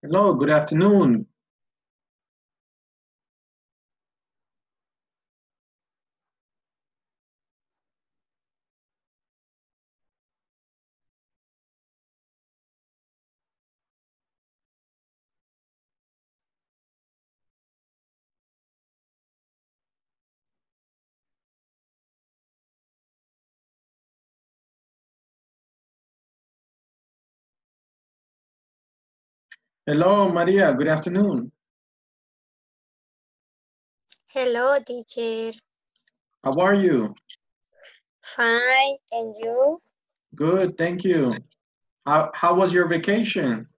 Hello, good afternoon. Hello, Maria, good afternoon. Hello, teacher. How are you? Fine, and you? Good, thank you. How was your vacation?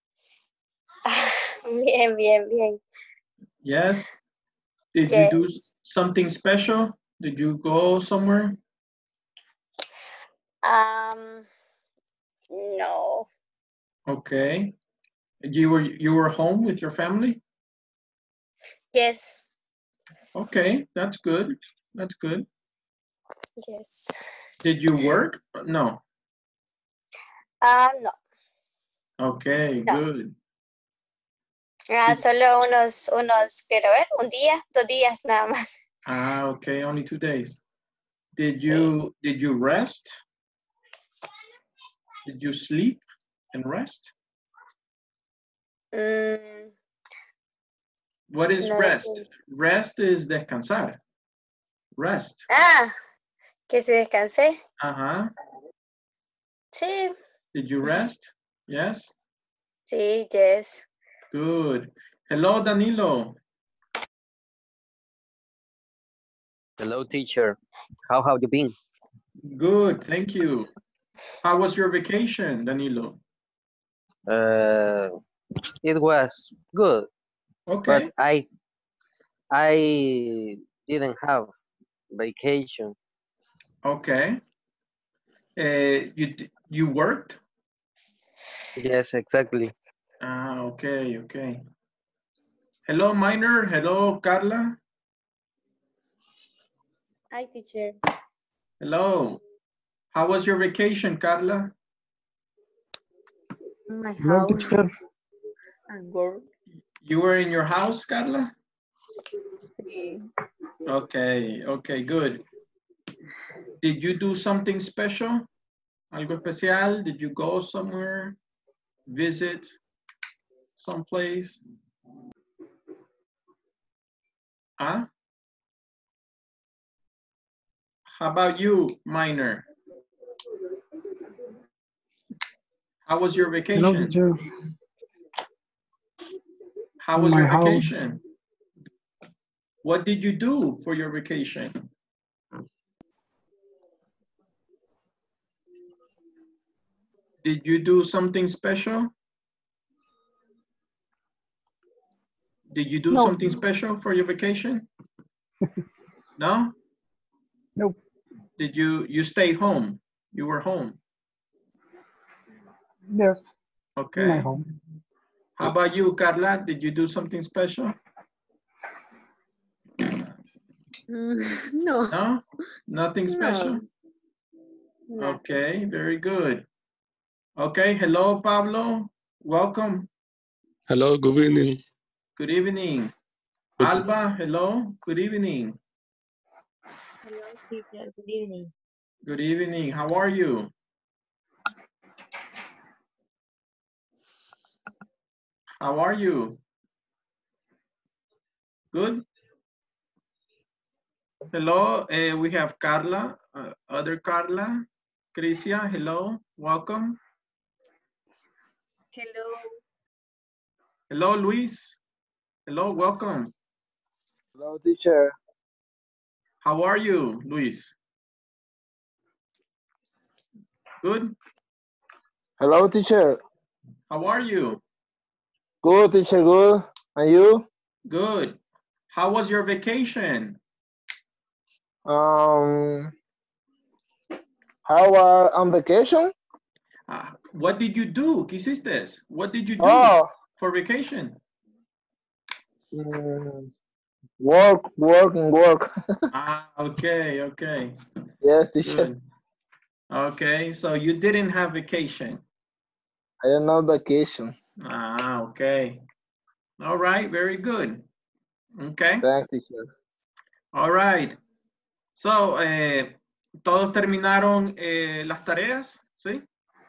Bien, bien, bien. Yes? Did you do Yes. something special? Did you go somewhere? No. Okay. You were home with your family? Yes. Okay, that's good. That's good. Yes. Did you work? No. No, Okay, no. good. Did, Solo quiero ver, un día, 2 días nada más. okay, only 2 days. Did Sí. you rest? Did you sleep and rest? Mm, What is no rest? depende. Rest is descansar. Rest. Que se descansé. Uh-huh. Sí. Did you rest? Yes? Sí, yes. Good. Hello, Danilo. Hello, teacher. How have you been? Good, thank you. How was your vacation, Danilo? Uh, it was good, but Okay. I didn't have vacation. Okay. You worked? Yes, exactly. Okay, okay. Hello, Minor. Hello, Carla. Hi, teacher. Hello. How was your vacation, Carla? My Hello, house teacher. and work. You were in your house, Carla? Sí. Okay, okay, good. Did you do something special? Algo especial? Did you go somewhere? Visit someplace? Huh? How about you, Minor? How was your Hello, vacation? teacher. How In was my your house. vacation? What did you do for your vacation? Did you do something special? Did you do No. something special for your vacation? No? Nope. Did you stay home? You were home. Yes. In my Okay. home. How about you, Carla? Did you do something special? No. No? Nothing special? No. Okay, very good. Okay, hello, Pablo. Welcome. Hello, good evening. Good evening. Good- Alba, hello. Good evening. Hello, teacher. Good evening. Good evening. How are you? How are you? Good? Hello, we have Carla, other Carla. Crisia, hello, welcome. Hello. Hello, Luis. Hello, welcome. Hello, teacher. How are you, Luis? Good? Hello, teacher. How are you? Good, teacher. Good. And you? Good. How was your vacation? Um, how are on vacation? What did you do? ¿Qué hiciste? What did you do Oh, for vacation? work, work, and work. Okay, okay. Yes, teacher. Good. Okay, so you didn't have vacation. I don't know vacation. Okay. All right, very good. Okay. Thanks, teacher. All right. So, ¿todos terminaron las tareas? ¿Sí?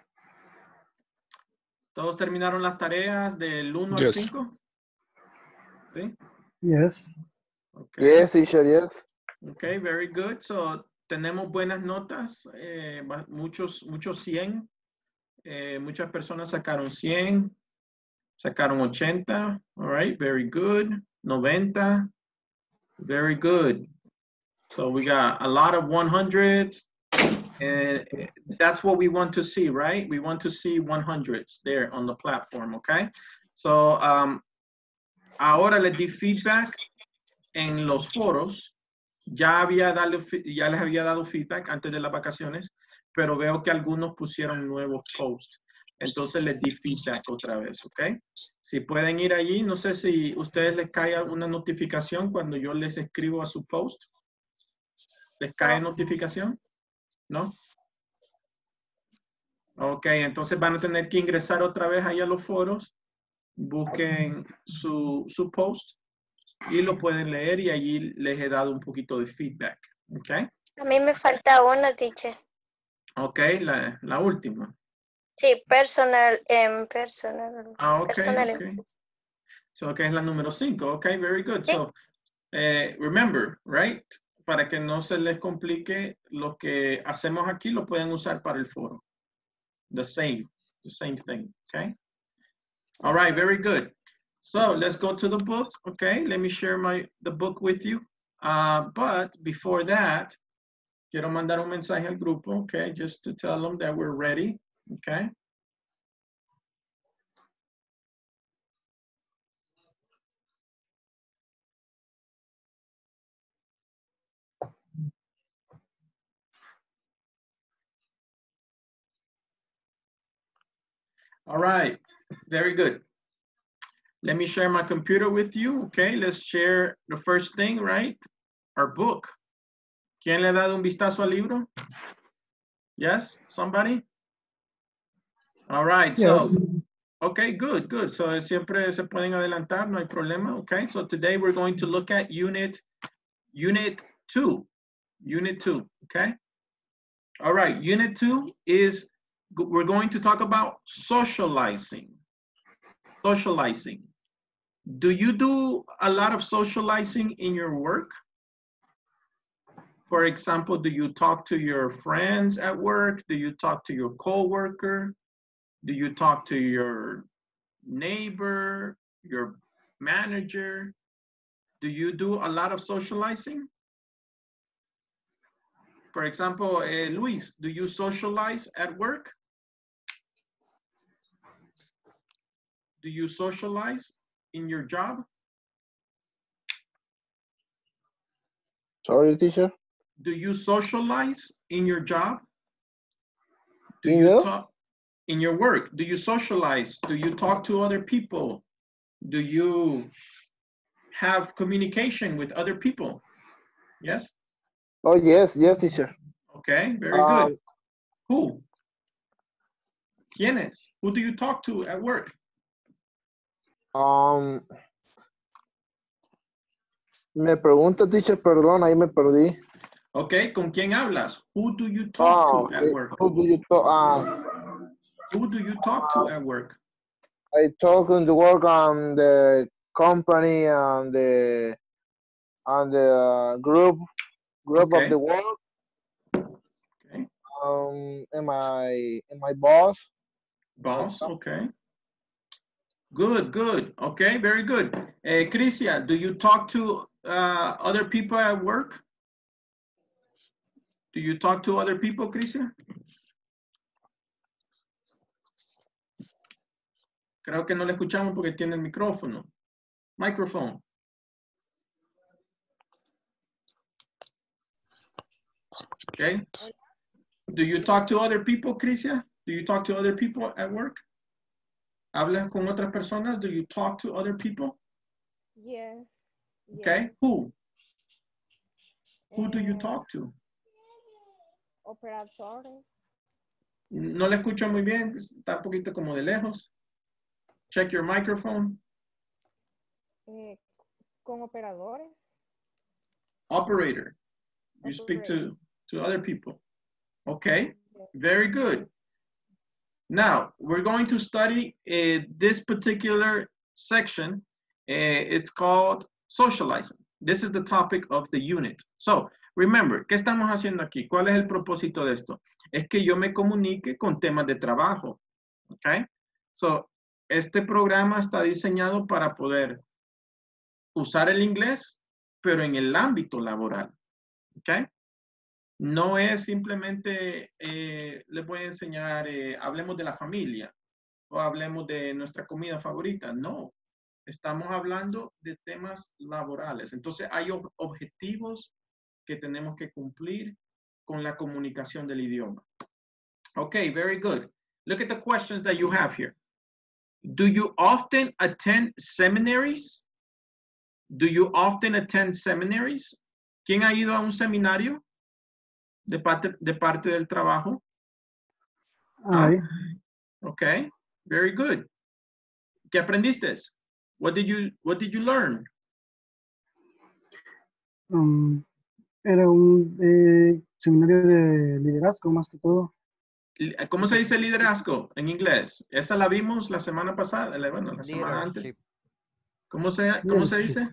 ¿Todos terminaron las tareas del 1 al Yes. 5? ¿Sí? Yes. Okay. Yes, teacher, yes. Okay, very good. So, tenemos buenas notas, muchos 100. Muchas personas sacaron 100, sacaron 80. All right, very good. 90. Very good. So we got a lot of 100s, and that's what we want to see, right? We want to see 100s there on the platform, okay? So ahora les di feedback en los foros. Ya les había dado feedback antes de las vacaciones, pero veo que algunos pusieron nuevos posts. Entonces les di feedback otra vez, ¿ok? Si pueden ir allí, no sé si ustedes les cae una notificación cuando yo les escribo a su post. ¿Les cae notificación? ¿No? Ok, entonces van a tener que ingresar otra vez ahí a los foros, busquen su post y lo pueden leer y allí les he dado un poquito de feedback. Ok. A mí me falta una, teacher. Ok, la última. Sí, personal. Personal. Ok, Personal. ok. So, okay, es la número 5. Ok, very good. Sí. So, remember, right? Para que no se les complique, lo que hacemos aquí lo pueden usar para el foro. The same thing, okay? All right, very good. So let's go to the book, okay? Let me share the book with you. But before that, quiero mandar un mensaje al grupo, okay? Just to tell them that we're ready, okay? All right, very good. Let me share my computer with you, okay? Let's share the first thing, right? Our book. ¿Quién le ha dado un vistazo al libro? Yes, somebody? All right, Yes. so, okay, good. So siempre se pueden adelantar, no hay problema, okay? So today we're going to look at unit 2, okay? All right, unit 2 is, we're going to talk about socializing. Do you do a lot of socializing in your work? For example, do you talk to your friends at work? Do you talk to your coworker? Do you talk to your neighbor, your manager? Do you do a lot of socializing? For example, Luis, do you socialize at work? Do you socialize in your job? Sorry, teacher. Do you socialize in your job? Do You you do? talk in your work? Do you socialize? Do you talk to other people? Do you have communication with other people? Yes? Oh, yes, teacher. Okay, very good. Who? ¿Quiénes? Who do you talk to at work? Me pregunta, teacher, perdón, ahí me perdí. Okay, ¿con quién hablas? Who do you talk to at work? Who do you talk? Who do you talk to at work? I talk on the work on the company and the group Okay. of the work. Okay. And my boss. Boss, okay. Good. Okay, very good. Crisia, do you talk to other people at work? Do you talk to other people, Crisia? Creo que no le escuchamos porque tiene el micrófono. Microphone. Okay. Do you talk to other people, Crisia? Do you talk to other people at work? ¿Hablas con otras personas? Do you talk to other people? Yes. Okay. Who? Who do you talk to? Operadores. No le escucho muy bien, está un poquito como de lejos. Check your microphone. Con operadores. Operator. You speak to other people. Okay, very good. Now, we're going to study this particular section. It's called socializing. This is the topic of the unit. So, remember, ¿qué estamos haciendo aquí? ¿Cuál es el propósito de esto? Es que yo me comunique con temas de trabajo. Okay? So, este programa está diseñado para poder usar el inglés, pero en el ámbito laboral. Okay? No es simplemente, les voy a enseñar, hablemos de la familia o hablemos de nuestra comida favorita. No, estamos hablando de temas laborales. Entonces hay objetivos que tenemos que cumplir con la comunicación del idioma. Okay, very good. Look at the questions that you have here. Do you often attend seminaries? Do you often attend seminaries? ¿Quién ha ido a un seminario de parte del trabajo? Aye. Okay, very good. ¿Qué aprendiste? What did you learn? Era un seminario de liderazgo más que todo. ¿Cómo se dice liderazgo en inglés? Esa la vimos la semana pasada, bueno, la semana antes. ¿Cómo se dice?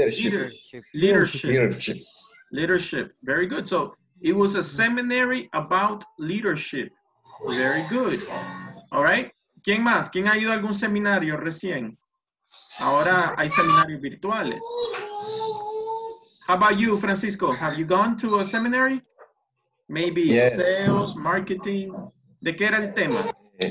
Leadership. Very good. So it was a seminary about leadership. Very good. All right. ¿Quién más? ¿Quién ha ido a algún seminario recién? Ahora hay seminarios virtuales. How about you, Francisco? Have you gone to a seminary? Maybe yes. Sales, marketing. ¿De qué era el tema?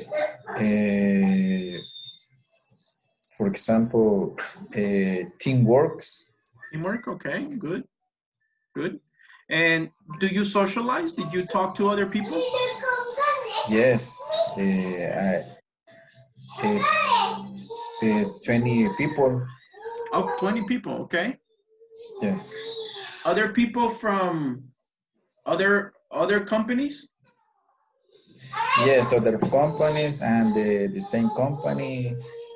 For example, teamwork. Teamwork, okay, good. Good. And do you socialize? Did you talk to other people? Yes. 20 people. Oh, 20 people, okay. Yes. Other people from other companies? Yes, other companies and the same company.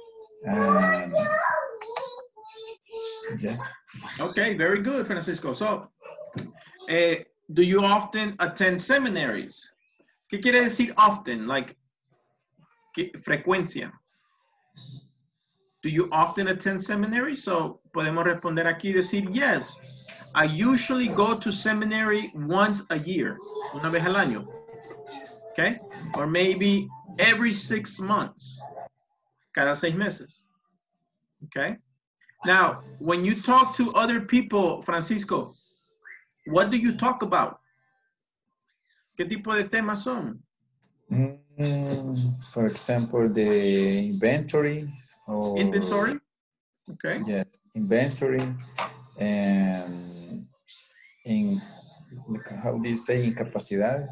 Yes. Okay, very good, Francisco. So, do you often attend seminaries? ¿Qué quiere decir often? Like, frecuencia. Do you often attend seminaries? So, podemos responder aquí y decir, yes. I usually go to seminary once a year. Una vez al año. Okay? Or maybe every 6 months. Cada 6 meses. Okay? Now, when you talk to other people, Francisco, what do you talk about? ¿Qué tipo de temas son? For example, the inventory. Or, inventory? Okay. Yes, inventory. And in, how do you say incapacidad?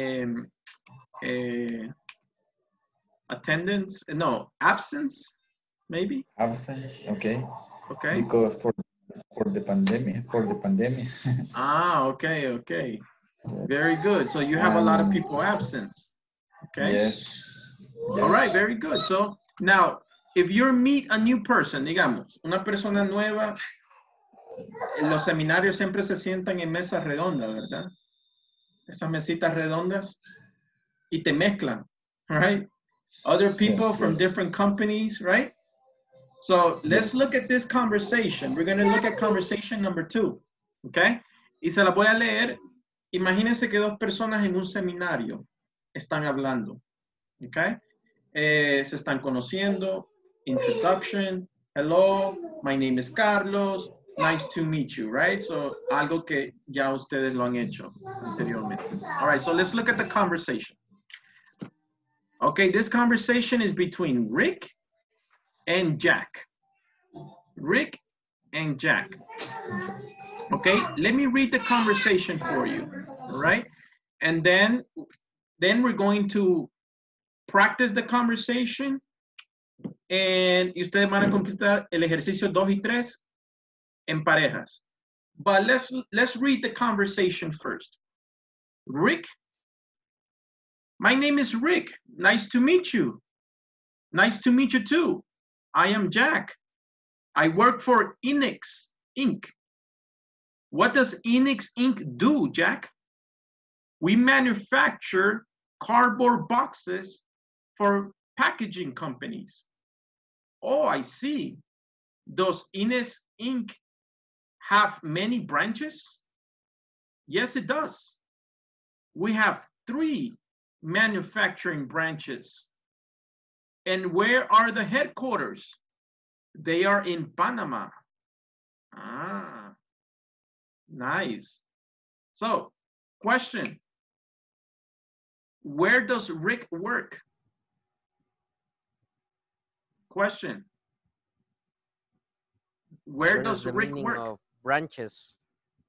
Attendance, no, absence, maybe? Absence, okay. Okay. Because for the pandemic, Ah, okay, okay. Very good. So you have a lot of people absent. Okay. Yes. All right, very good. So now, if you meet a new person, digamos, una persona nueva, en los seminarios siempre se sientan en mesas redondas, ¿verdad? Esas mesitas redondas y te mezclan, right? Other people from different companies, right? So let's look at this conversation. We're going to look at conversation number 2, okay? Y se la voy a leer. Imagínense que 2 personas en un seminario están hablando, okay? Se están conociendo. Introduction. Hello, my name is Carlos. Nice to meet you, right? So, algo que ya ustedes lo han hecho anteriormente. All right, so let's look at the conversation. Okay, this conversation is between Rick and Jack. Rick and Jack. Okay, let me read the conversation for you, all right? And then we're going to practice the conversation y ustedes van a completar el ejercicio 2 y 3 en parejas. But let's read the conversation first. Rick, my name is Rick. Nice to meet you. Nice to meet you too. I am Jack. I work for Inex Inc. What does Inex Inc. do, Jack? We manufacture cardboard boxes for packaging companies. Oh, I see. Does Inex Inc. have many branches? Yes, it does. We have 3 manufacturing branches. And where are the headquarters? They are in Panama. Ah, nice. So, question. Where does Rick work? Question. Where does the Rick meaning work? of branches?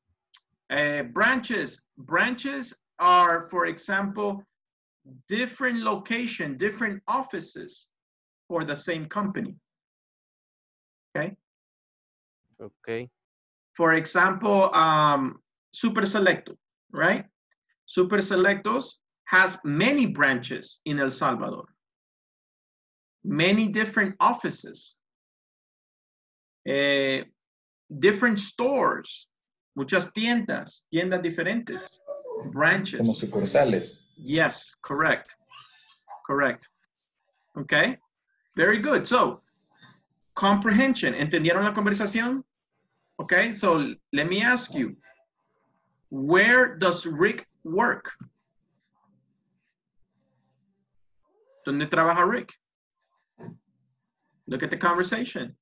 Branches are, for example, different location, different offices for the same company. Okay. Okay. For example, Super Selecto, right? Super Selectos has many branches in El Salvador, many different offices, different stores, muchas tiendas diferentes, branches. Como sucursales. Yes, correct. Correct. Okay, very good. So, comprehension. ¿Entendieron la conversación? Okay, so let me ask you, where does Rick work? ¿Dónde trabaja Rick? Look at the conversation.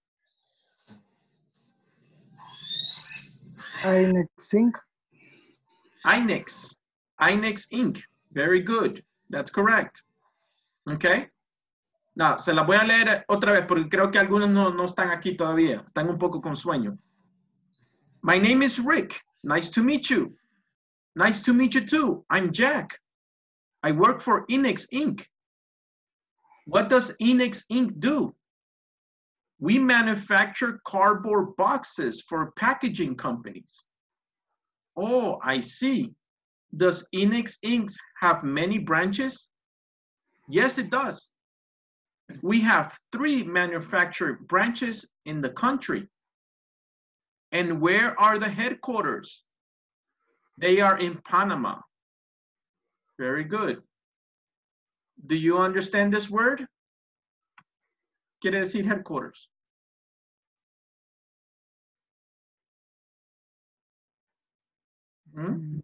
Inex Inc. Inex Inc. Very good. That's correct. Okay. Now, se la voy a leer otra vez porque creo que algunos no están aquí todavía. Están un poco con sueño. My name is Rick. Nice to meet you. Nice to meet you too. I'm Jack. I work for Inex Inc. What does Inex Inc. do? We manufacture cardboard boxes for packaging companies. Oh, I see. Does Inex Inc. have many branches? Yes, it does. We have 3 manufacturing branches in the country. And where are the headquarters? They are in Panama. Very good. Do you understand this word? Quiere decir headquarters. Hmm?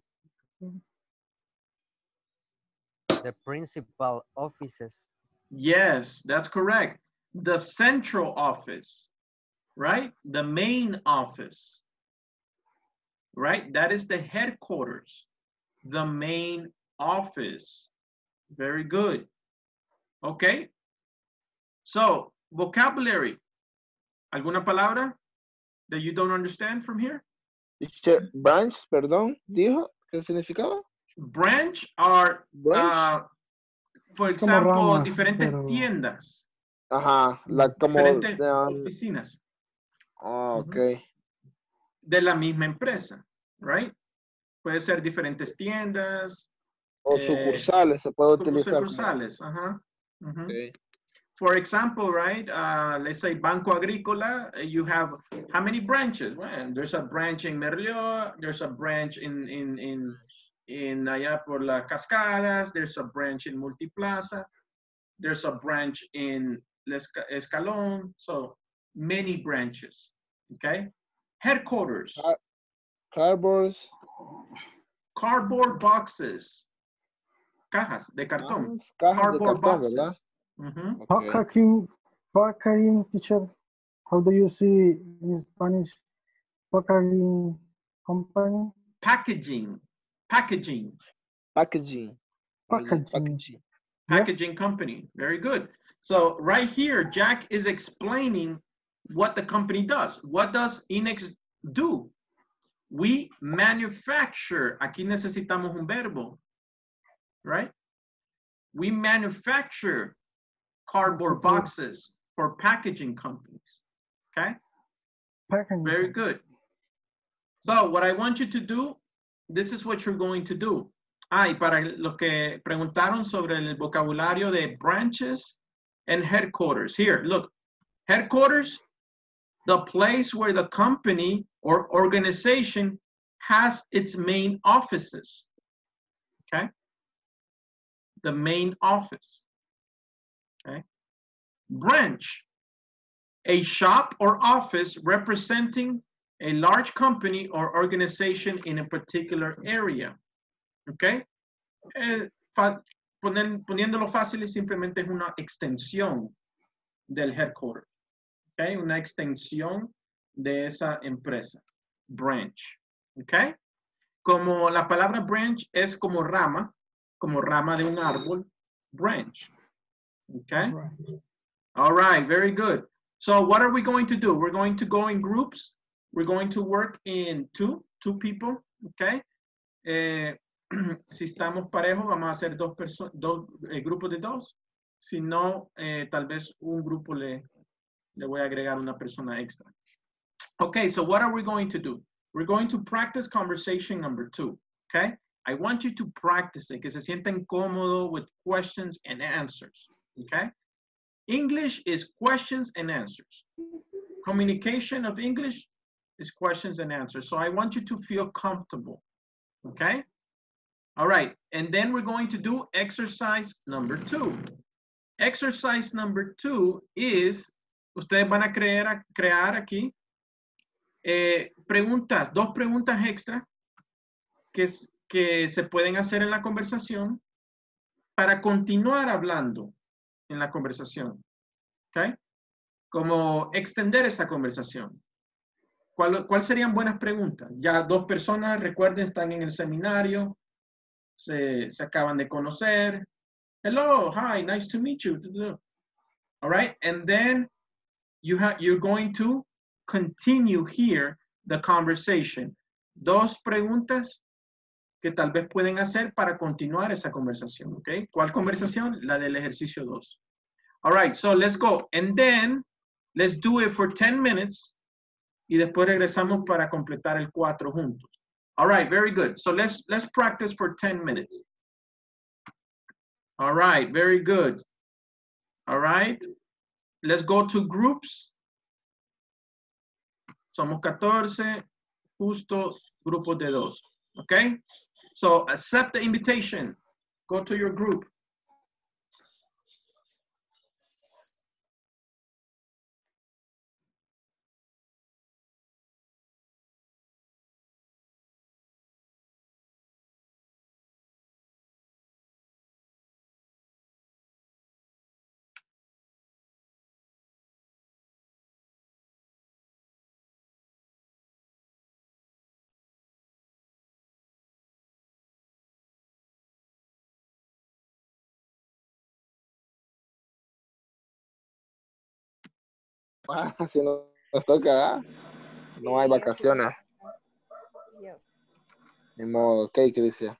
The principal offices. Yes, that's correct. The central office, right? The main office, right? That is the headquarters, the main office. Very good. Okay. So, vocabulary. ¿Alguna palabra that you don't understand from here? Teacher, branch, perdón, dijo, ¿qué significaba? Branch are, Branch. for Es como example, ramas, diferentes pero- tiendas, Ajá, como, diferentes oficinas ok. de la misma empresa, right? Puede ser diferentes tiendas, O sucursales se puede como utilizar. sucursales, ajá. Ujú. Ok. For example, right, let's say Banco Agrícola, you have how many branches? Well, there's a branch in Merlió, there's a branch in allá por las Cascadas, there's a branch in Multiplaza, there's a branch in Escalón, so many branches, okay? Headquarters, Cardboards. cardboard boxes, cajas de cartón, Cajas de cardboard cartón, ¿verdad? boxes. Mhm. Ok. Packaging, teacher. How do you see in Spanish? Packaging company. Packaging. Packaging. Packaging. Packaging company. Very good. So right here, Jack is explaining what the company does. What does Inex do? We manufacture. Aquí necesitamos un verbo, right? We manufacture cardboard boxes for packaging companies. Okay? Packaging. Very good. So what I want you to do, this is what you're going to do. Ah, y para los que preguntaron sobre el vocabulario de branches and headquarters. Here, look. Headquarters, the place where the company or organization has its main offices. Okay? The main office. Okay? Branch, a shop or office representing a large company or organization in a particular area. Okay? Poniéndolo fácil, simplemente es una extensión del headquarters. Okay? Una extensión de esa empresa. Branch. Okay? Como la palabra branch es como rama de un árbol. Branch. Okay? All right, very good. So what are we going to do? We're going to go in groups. We're going to work in two people. Okay? Si estamos parejos, vamos a hacer dos grupos de dos. Si no, tal vez un grupo le voy a agregar una persona extra. Okay, so what are we going to do? We're going to practice conversation number 2. Okay? I want you to practice it, que se sientan cómodos with questions and answers. Okay? English is questions and answers. Communication of English is questions and answers. So I want you to feel comfortable. Okay? All right. And then we're going to do exercise number 2. Exercise number 2 is, ustedes van a crear aquí preguntas, 2 preguntas extra que se pueden hacer en la conversación para continuar hablando en la conversación. ¿Ok? Como extender esa conversación. ¿Cuál serían buenas preguntas? Ya 2 personas, recuerden, están en el seminario, se acaban de conocer. Hello, hi, nice to meet you. All right, and then you're going to continue here the conversation. 2 preguntas que tal vez pueden hacer para continuar esa conversación, ¿ok? ¿Cuál conversación? La del ejercicio 2. All right, so let's go. And then, let's do it for 10 minutes. Y después regresamos para completar el 4 juntos. All right, very good. So let's practice for 10 minutes. All right, very good. All right, let's go to groups. Somos 14, justo grupos de 2. Okay? So accept the invitation. Go to your group. Si nos toca, no hay vacaciones. Ni modo, ok, Cristian.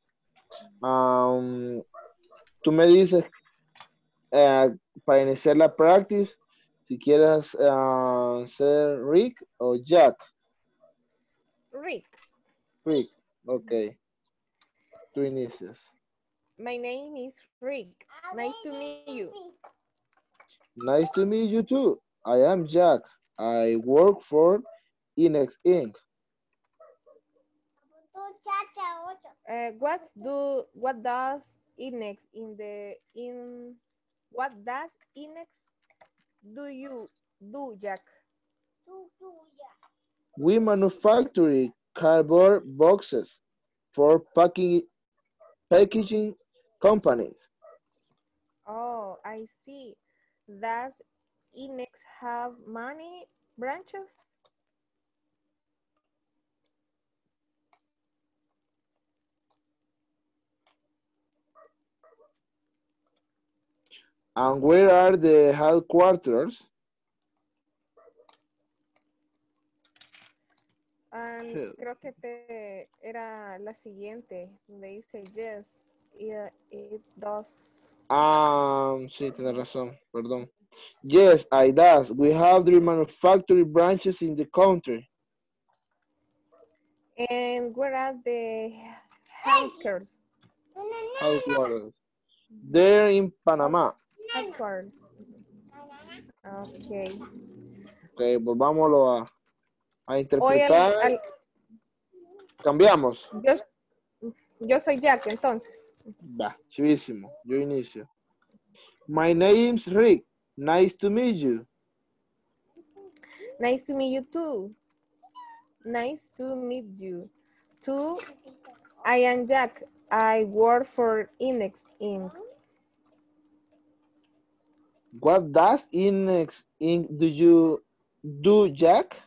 Tú me dices para iniciar la practice si quieres ser Rick o Jack. Rick. Rick, ok. Tú inicias. My name is Rick. Nice to meet you. Nice to meet you too. I am Jack. I work for Inex Inc. What does Inex do you do, Jack? We manufacture cardboard boxes for packaging companies. Oh, I see. Does Inex have many branches? And where are the headquarters? Creo que era la siguiente, donde dice yes, it does. Sí, tienes razón, perdón. Yes, I does. We have 3 manufacturing branches in the country. And where are the headquarters? They're in Panama. Headquarters. Okay. Ok, volvámoslo a Hoy interpretar. Cambiamos. yo soy Jack, entonces. Va, chivísimo. Yo inicio. My name's Rick. Nice to meet you. Nice to meet you too. Nice to meet you too. I am Jack. I work for Inex Inc. What does Inex Inc. do you do, Jack?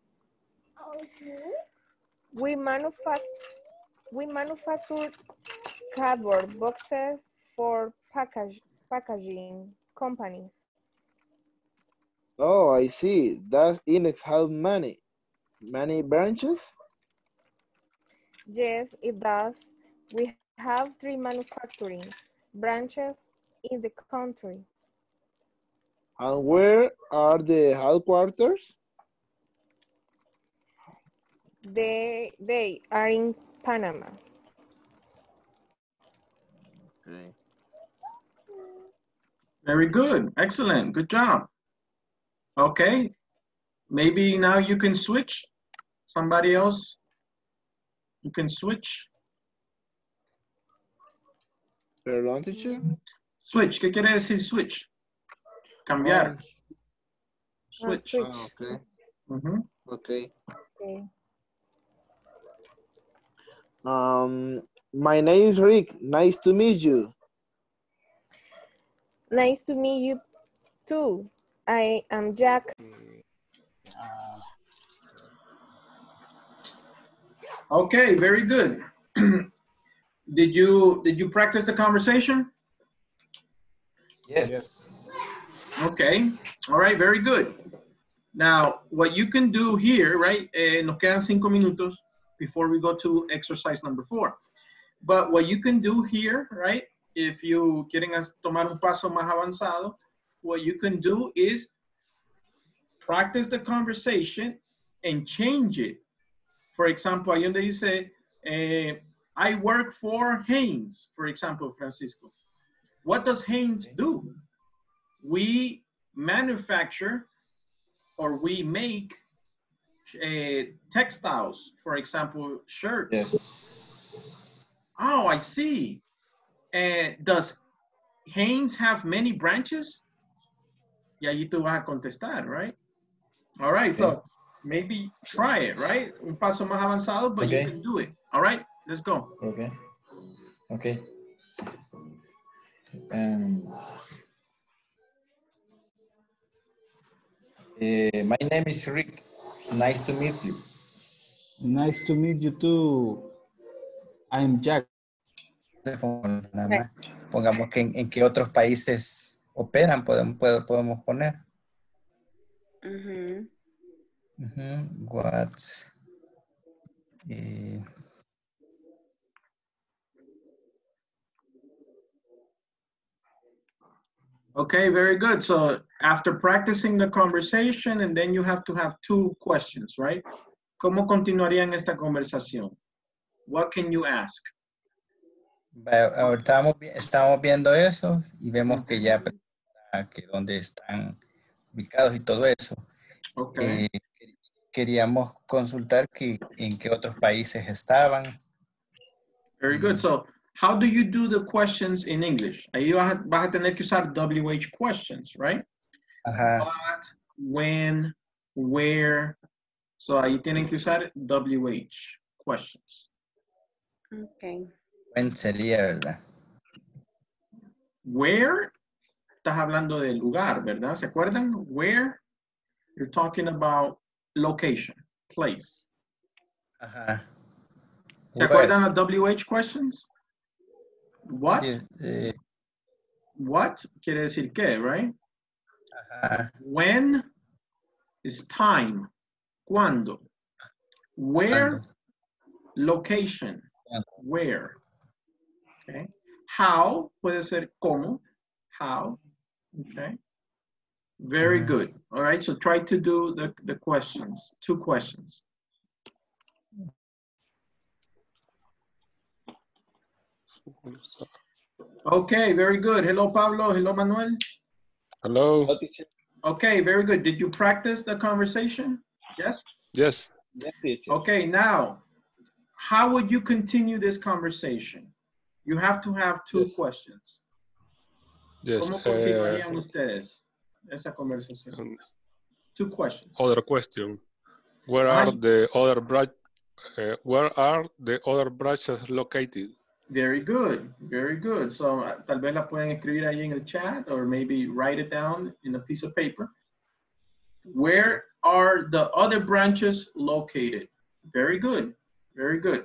We manufacture cardboard boxes for packaging companies. Oh, I see. Does Inex have many branches? Yes, it does. We have 3 manufacturing branches in the country. And where are the headquarters? They are in Panama. Okay. Very good. Excellent. Good job. Okay. Maybe now you can switch. Somebody else. You can switch. Perdón, teacher. Switch. ¿Qué quiere decir switch? Cambiar. Switch. Switch. Okay. Ujú. Okay. Okay. My name is Rick. Nice to meet you. Nice to meet you too. I am Jack. Okay, very good. Did you practice the conversation? Yes. Okay. All right, very good. Now, what you can do here, right? Nos quedan 5 minutos before we go to exercise number 4. But what you can do here, right? If you quieren tomar un paso más avanzado, what you can do is practice the conversation and change it. For example, ahí donde dice, I work for Haynes, for example, Francisco. What does Haynes do? We manufacture or we make textiles, for example, shirts. Yes. Oh, I see. Does Haynes have many branches? Y allí tú vas a contestar, right? All right, so maybe try it, right? Un paso más avanzado, but you can do it. All right, let's go. Okay. Okay. My name is Rick. Nice to meet you. Nice to meet you too. I'm Jack. Pongamos que en qué otros países operan, podemos poner. What? Okay, very good. So after practicing the conversation, and then you have to have 2 questions, right? ¿Cómo continuarían esta conversación? What can you ask? Ahorita estamos viendo eso y vemos que ya que dónde están ubicados y todo eso. Okay. Queríamos consultar en qué otros países estaban. Very good. So how do you do the questions in English? Ahí vas a tener que usar WH questions, right? What, when, where. So ahí tienen que usar WH questions. Okay. When sería, ¿verdad? Where, estás hablando del lugar, ¿verdad? ¿Se acuerdan? Where, you're talking about location, place. ¿Se acuerdan los WH questions? What? What quiere decir qué, right? When is time. ¿Cuándo? Where? Location. Where? Okay. How puede ser cómo. How. Okay. Very good. All right. So try to do the questions. 2 questions. Okay. Very good. Hello, Pablo. Hello, Manuel. Hello. Okay, very good. Did you practice the conversation? Yes? Yes. Yes, teacher. Okay, now, how would you continue this conversation? You have to have two Yes. questions. Yes. ¿Cómo continuarían ustedes esa conversación? Two questions. Other question. Where are the other branches located? Very good, very good. So tal vez la pueden escribir ahí en el chat or maybe write it down in a piece of paper. Where are the other branches located? Very good, very good.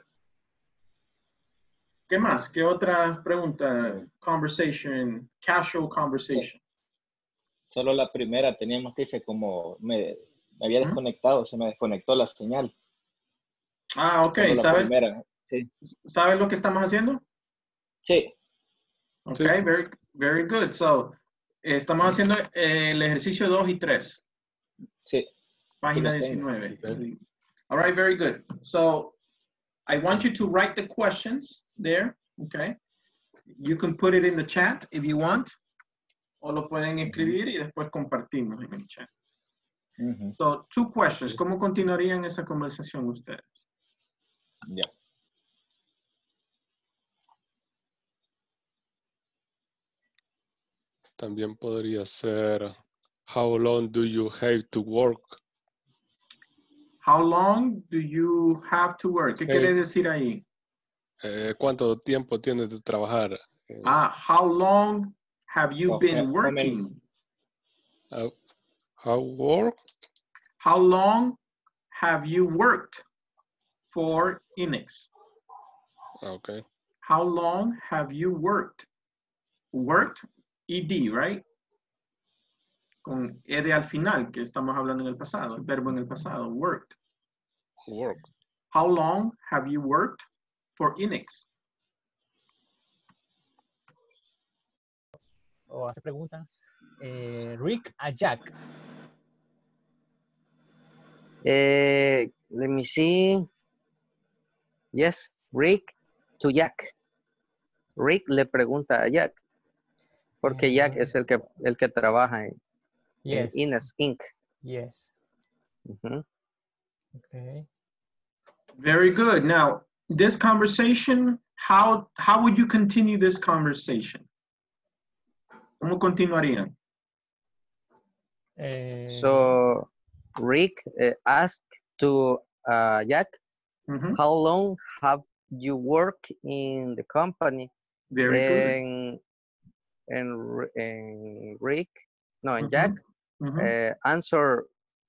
¿Qué más? ¿Qué otra pregunta? Conversation, casual conversation. Solo la primera teníamos que decir como me había desconectado, se me desconectó la señal. Ah, ok. Solo la ¿Sabes? primera, sí. ¿Sabes lo que estamos haciendo? Sí. Ok, very, very good. So, estamos haciendo el ejercicio 2 y 3. Sí. Página 19. All right, very good. So, I want you to write the questions there, okay? You can put it in the chat if you want. O lo pueden escribir y después compartimos en el chat. So, two questions. ¿Cómo continuarían esa conversación ustedes? Ya. También podría ser, how long do you have to work? How long do you have to work? ¿Qué quiere decir ahí? ¿Cuánto tiempo tienes de trabajar? How long have you been working? How work? How long have you worked for Inex? Okay. How long have you worked? Worked, ED, right? Con ED al final, que estamos hablando en el pasado, el verbo en el pasado, worked. Work. How long have you worked for Inex? O hace preguntas. Rick a Jack. Let me see. Yes, Rick to Jack. Rick le pregunta a Jack. Porque Jack es el que trabaja en Inex Inc. Yes. Okay. Very good. Now, this conversation, how would you continue this conversation? ¿Cómo continuarían? So, Rick asked to Jack, how long have you worked in the company? Very good. And Rick, no, and Jack answer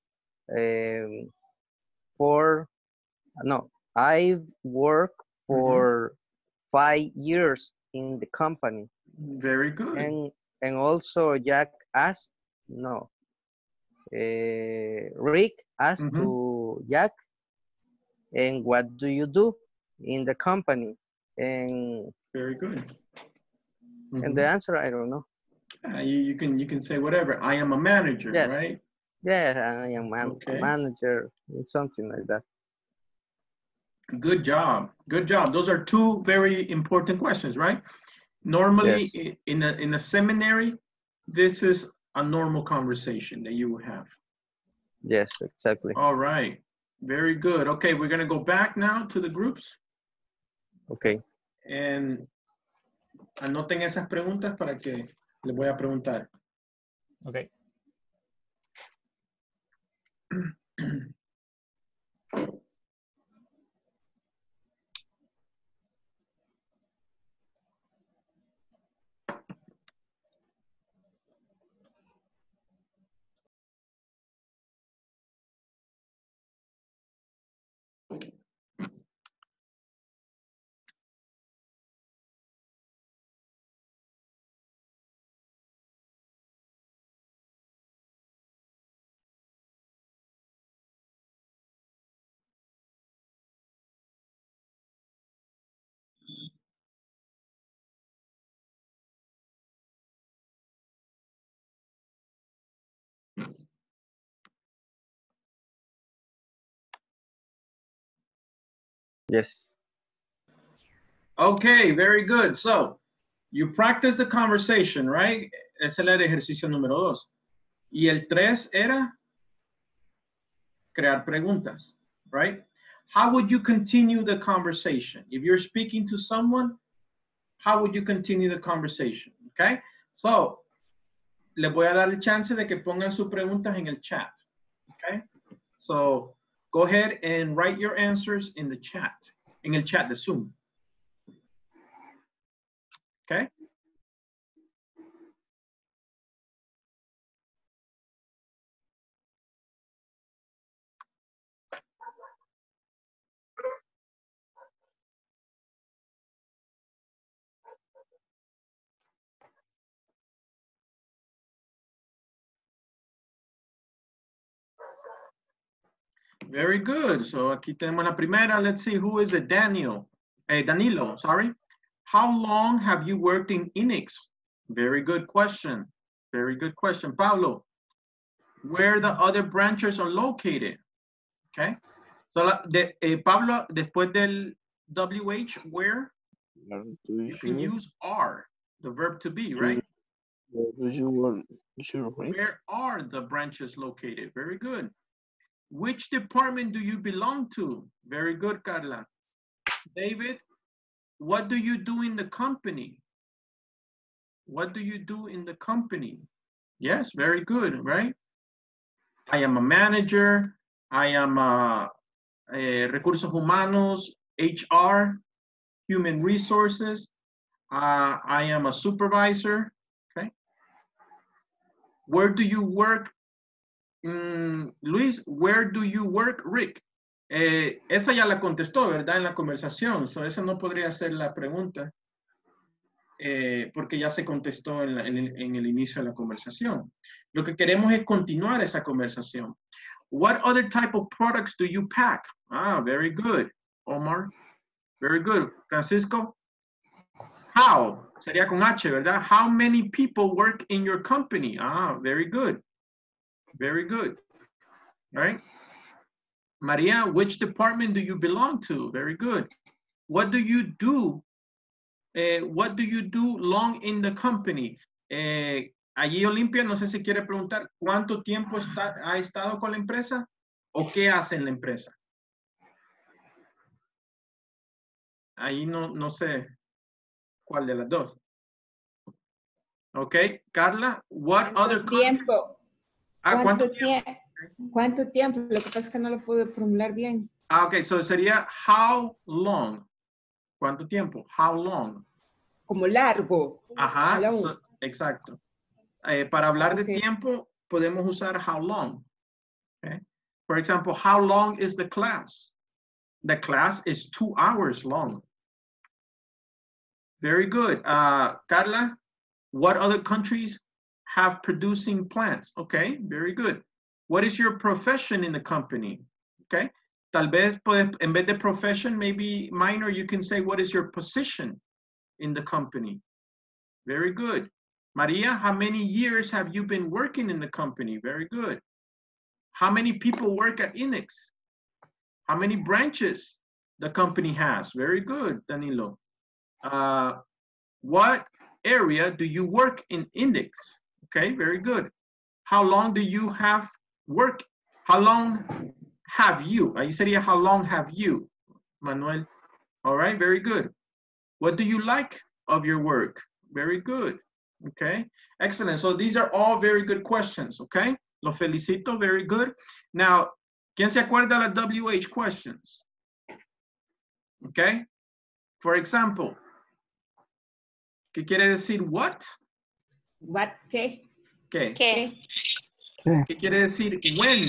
I've worked for 5 years in the company. Very good. And also Jack asked, no, Rick asked to Jack, and what do you do in the company? And very good. And the answer, I don't know. You can say whatever. I am a manager, yes. Right? Yeah, I am a manager, something like that. Good job. Good job. Those are two very important questions, right? Normally, yes. in a seminary, this is a normal conversation that you would have. Yes, exactly. All right. Very good. Okay, we're going to go back now to the groups. Okay. And anoten esas preguntas para que les voy a preguntar. Okay. Yes. Okay, very good. So, you practice the conversation, right? Ese es el ejercicio número 2. Y el 3 era crear preguntas, right? How would you continue the conversation? If you're speaking to someone, how would you continue the conversation? Okay? So, les voy a dar el chance de que pongan sus preguntas en el chat. Okay? So, go ahead and write your answers in the chat. En el chat de Zoom. Okay? Very good. So aquí tenemos la primera. Let's see, who is it? Danilo, sorry. How long have you worked in Enix? Very good question. Very good question. Pablo, where the other branches are located? Okay. So Pablo, después del WH, where? You can use are, the verb to be, right? Where are the branches located? Very good. Which department do you belong to? Very good, Carla. David, what do you do in the company? What do you do in the company? Yes, very good, right? I am a manager. I am a recursos humanos, HR, human resources. I am a supervisor, okay? Where do you work? Luis, where do you work, Rick? Esa ya la contestó, ¿verdad? En la conversación. So esa no podría ser la pregunta. Porque ya se contestó en el inicio de la conversación. Lo que queremos es continuar esa conversación. What other type of products do you pack? Ah, very good. Omar, very good. Francisco, how? Sería con H, ¿verdad? How many people work in your company? Ah, very good. Very good. All right. Maria, which department do you belong to? Very good. What do you do? What do you do long in the company? Allí Olimpia, no sé si quiere preguntar cuánto tiempo ha estado con la empresa o qué hace en la empresa. Ahí no sé cuál de las dos. Ok, Carla, what other tiempo? ¿Cuánto tiempo? ¿Cuánto tiempo? Lo que pasa es que no lo pude formular bien. Ok, so sería how long. ¿Cuánto tiempo? How long. Como largo. Ajá, exacto. Para hablar de tiempo, podemos usar how long. Okay? For example, how long is the class? The class is 2 hours long. Very good. Carla, what other countries have producing plants? Okay, very good. What is your profession in the company? Okay, tal vez en vez de profession, maybe minor, you can say, what is your position in the company? Very good. Maria, how many years have you been working in the company? Very good. How many people work at Enix? How many branches the company has? Very good, Danilo. What area do you work in Enix? Okay, very good. How long do you have work? How long have you? Ahí sería how long have you, Manuel? All right, very good. What do you like of your work? Very good. Okay, excellent. So these are all very good questions, okay? Los felicito, very good. Now, ¿quién se acuerda las WH questions? Okay, for example, ¿qué quiere decir what? What, ¿qué? ¿Qué? ¿Qué? ¿Qué quiere decir when?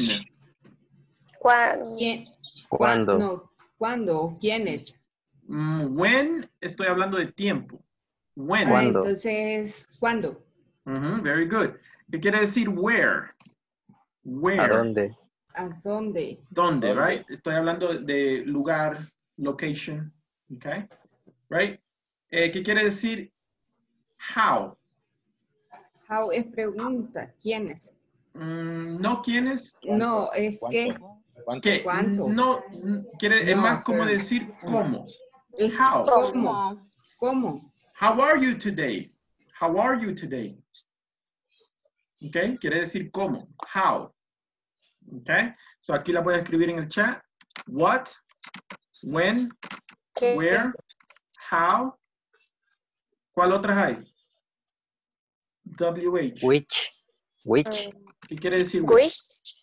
¿Cuándo? No, ¿cuándo? ¿Quiénes? When, estoy hablando de tiempo. When. ¿Cuándo? Entonces, ¿cuándo? Very good. ¿Qué quiere decir where? Where. ¿A dónde? ¿A dónde? ¿Dónde, right? Estoy hablando de lugar, location, okay? Right? ¿Qué quiere decir how? How es pregunta. ¿Quiénes? No, ¿quiénes? No, es que. ¿Qué? ¿Cuánto? No, es más como decir cómo. How? ¿Cómo? How are you today? How are you today? Okay, quiere decir cómo. How. Okay, so aquí la voy a escribir en el chat. What, when, where, how. ¿Cuál otras hay? WH. Which. ¿Qué quiere decir Which.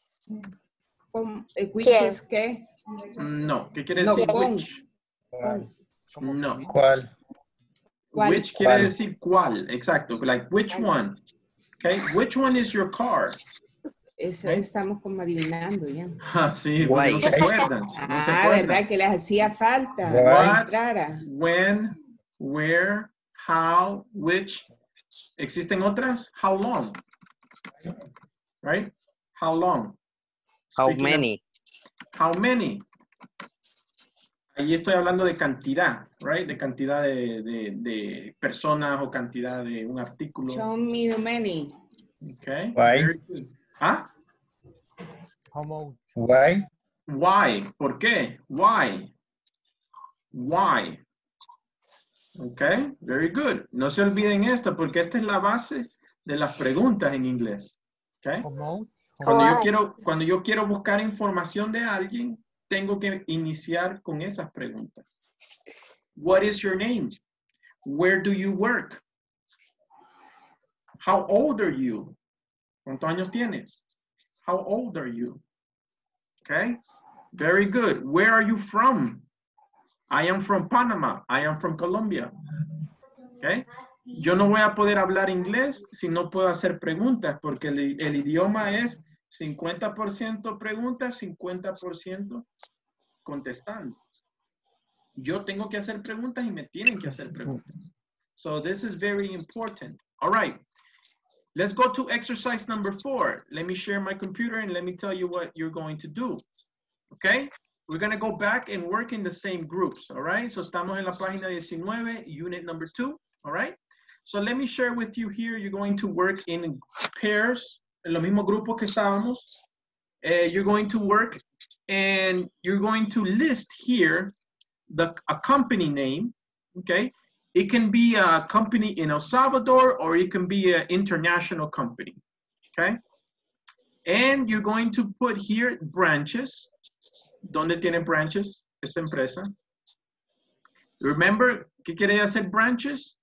Which es qué. No, ¿qué quiere No, decir con. which? No. ¿Cuál? Which quiere decir cuál, exacto. Like which one. Okay, which one is your car? Estamos como adivinando ya. Ah, sí, porque no se acuerdan. No se acuerdan. ¿Verdad? Que les hacía falta. What, when, where, how, which. ¿Existen otras? How long? Right? How long? How many? How many? Ahí estoy hablando de cantidad, right? De cantidad de personas o cantidad de un artículo. Show me the many. Okay. Why? Very good. ¿Ah? How much? Why? Why? ¿Por qué? Why? Why? Okay. Very good. No se olviden esto porque esta es la base de las preguntas en inglés. Okay. Cuando yo quiero buscar información de alguien, tengo que iniciar con esas preguntas. What is your name? Where do you work? How old are you? ¿Cuántos años tienes? How old are you? Okay, very good. Where are you from? I am from Panama. I am from Colombia. Okay. Yo no voy a poder hablar inglés si no puedo hacer preguntas porque el idioma es 50% preguntas, 50% contestando. Yo tengo que hacer preguntas y me tienen que hacer preguntas. So this is very important. All right. Let's go to exercise number 4. Let me share my computer and let me tell you what you're going to do. Okay? We're going to go back and work in the same groups. All right? So estamos en la página 19, unit number 2. All right? So let me share with you here. You're going to work in pairs. En los mismos grupos que estábamos. You're going to work and you're going to list here a company name. Okay? It can be a company in El Salvador or it can be an international company, okay? And you're going to put here branches. ¿Dónde tiene branches esta empresa? Remember, ¿qué quiere hacer branches?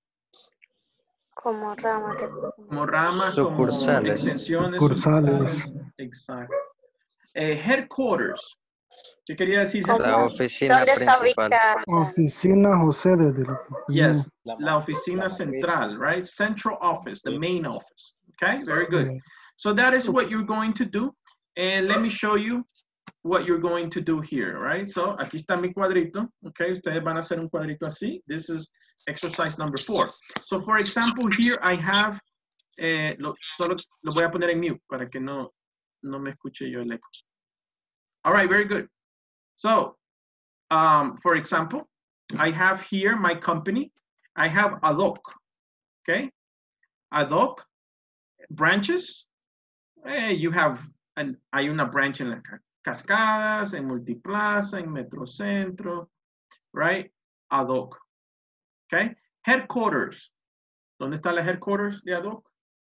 Como ramas. Como ramas, Sucursales. como extensiones. Sucursales. Exacto. Headquarters. ¿Qué quería decir? La oficina ¿Dónde está principal. ubicada? Oficina o sede de la compañía. Yes, la oficina central, right? Central office, the main office. Okay, very good. So that is what you're going to do. And let me show you what you're going to do here, right? So aquí está mi cuadrito. Okay, ustedes van a hacer un cuadrito así. This is exercise number 4. So for example, here I have, solo lo voy a poner en mute para que no me escuche yo el eco. All right, very good. So, for example, I have here my company. I have ADOC, okay? ADOC, branches. You have, hay una branch en las Cascadas, en Multiplaza, en Metrocentro, right? ADOC, okay? Headquarters. ¿Dónde está la headquarters de ADOC?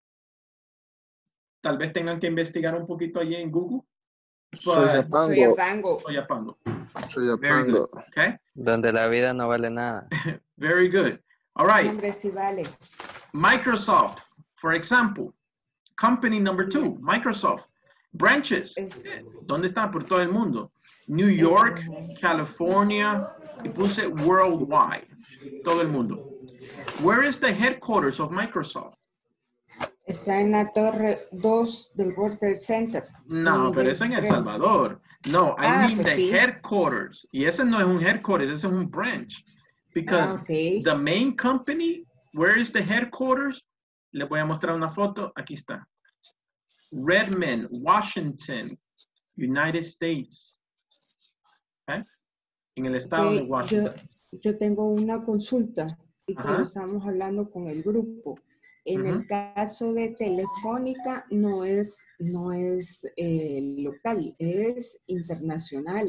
Tal vez tengan que investigar un poquito allí en Google. Soyapango. Very good. Okay. Donde la vida no vale nada. Very good. All right. Hombre, sí vale. Microsoft, for example, company number 2, Microsoft. Branches. ¿Dónde están? Por todo el mundo. New York, California, y puse worldwide. Todo el mundo. Where is the headquarters of Microsoft? Está en la torre 2 del World Trade Center. No, pero eso en El Salvador. No, I mean the headquarters. Y ese no es un headquarters, ese es un branch. Because the main company, where is the headquarters? Les voy a mostrar una foto. Aquí está. Redmond, Washington, United States. ¿Okay? En el estado de Washington. Yo tengo una consulta y que estamos hablando con el grupo. En el caso de Telefónica no es local, es internacional.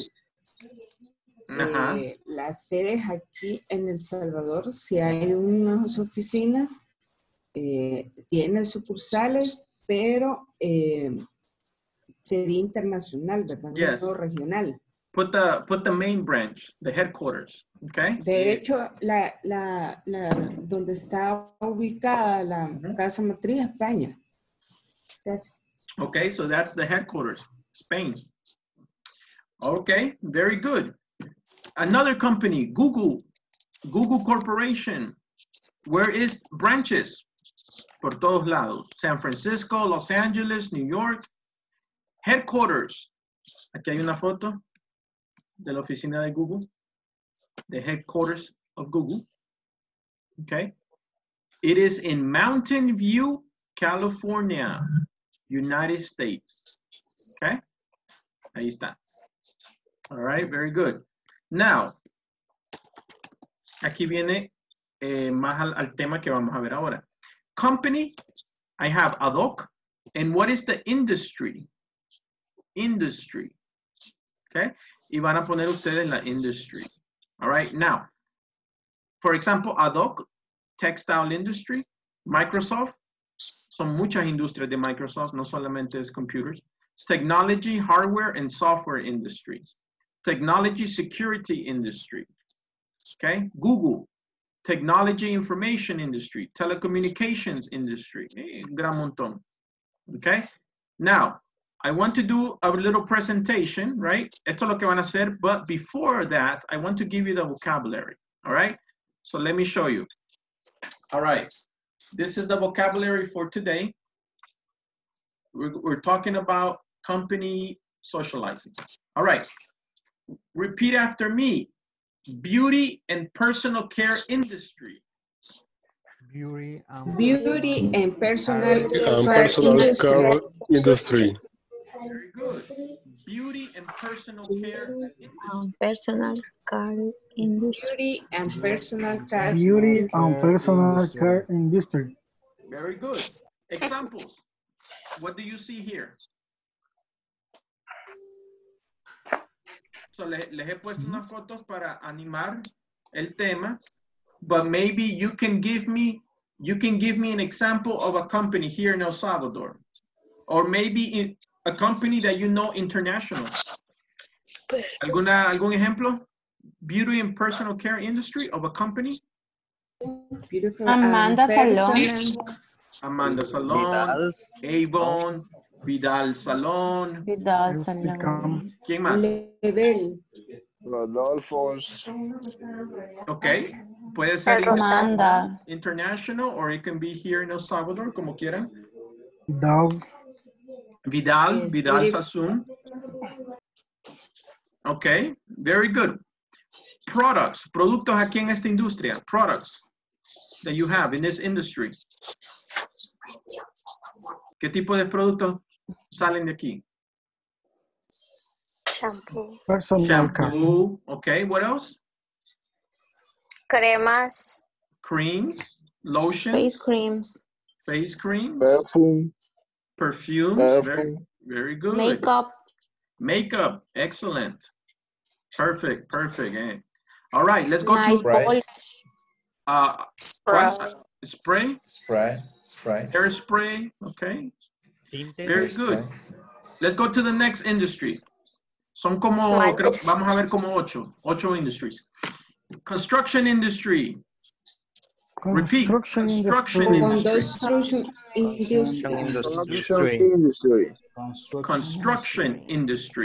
Las sedes aquí en El Salvador, si hay unas oficinas, tienen sucursales, pero sería internacional, ¿verdad? Yes. No regional. Put the main branch, the headquarters, okay? De hecho, donde está ubicada la casa matriz, España. Okay, so that's the headquarters, Spain. Okay, very good. Another company, Google Corporation. Where is branches? Por todos lados. San Francisco, Los Angeles, New York. Headquarters. Aquí hay una foto de la oficina de Google. The headquarters of Google. Okay. It is in Mountain View, California, United States. Okay. Ahí está. All right, very good. Now, aquí viene más al tema que vamos a ver ahora. Company, I have ad hoc. And what is the industry? Industry. Okay. Y van a poner ustedes la industry. All right. Now, for example, ad hoc, textile industry, Microsoft. Son muchas industrias de Microsoft, no solamente es computers. Technology, hardware, and software industry. Technology security industry. Okay. Google. Technology information industry. Telecommunications industry. Gran montón. Okay. Now, I want to do a little presentation, right? Esto es lo que van a hacer, but before that, I want to give you the vocabulary, all right? So let me show you. All right, this is the vocabulary for today. We're talking about company socializing. All right, repeat after me. Beauty and personal care industry. Beauty and personal care industry. Very good. Beauty and personal care industry. Personal care industry. Beauty and personal care. Beauty and personal care industry. Very good. Examples. What do you see here? So les he puesto unas fotos para animar el tema, but maybe you can give me an example of a company here in El Salvador, or maybe a company that you know international. ¿Algún ejemplo? Beauty and personal care industry of a company? Beautiful. Amanda Salon. Amanda Salon, Avon, Vidal Salon. Vidal Salon. ¿Quién más? Level. Rodolfo's. Okay. Puede ser Amanda. international, or it can be here in El Salvador, como quieran. Dove. Vidal Sassoon. Okay, very good. Products, productos aquí en esta industria. Products that you have in this industry. ¿Qué tipo de productos salen de aquí? Shampoo. Shampoo. Okay, what else? Cremas. Creams, lotions. Face creams. Face creams. Perfume. Perfumes. Very good. Makeup. Excellent. Perfect. All right, let's go to spray. Hairspray. Okay. Very good. Let's go to the next industry. Son como, vamos a ver como ocho industries. Construction industry. Repeat. Construction industry. Construction industry.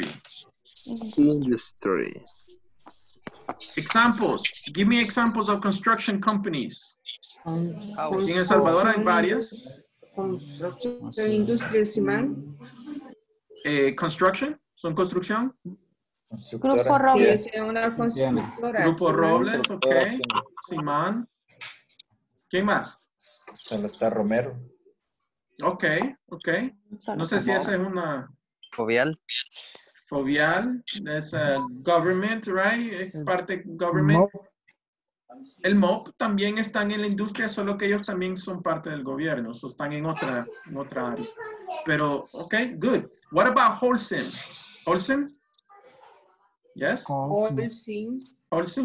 Examples. Give me examples of construction companies. Aquí en El Salvador hay varias. Construction industry, Simán. Construction. ¿Son construcción? Grupo Robles. Sí, una constructora. Grupo Robles, ok. Simán. ¿Quién más? Solo está Romero. Ok. No sé si esa es una... Fovial. That's government, right? Es parte government. El MOP también están en la industria, solo que ellos también son parte del gobierno, so están en otra área. Pero, ok, good. What about Holcim? Holcim? Yes? Holcim.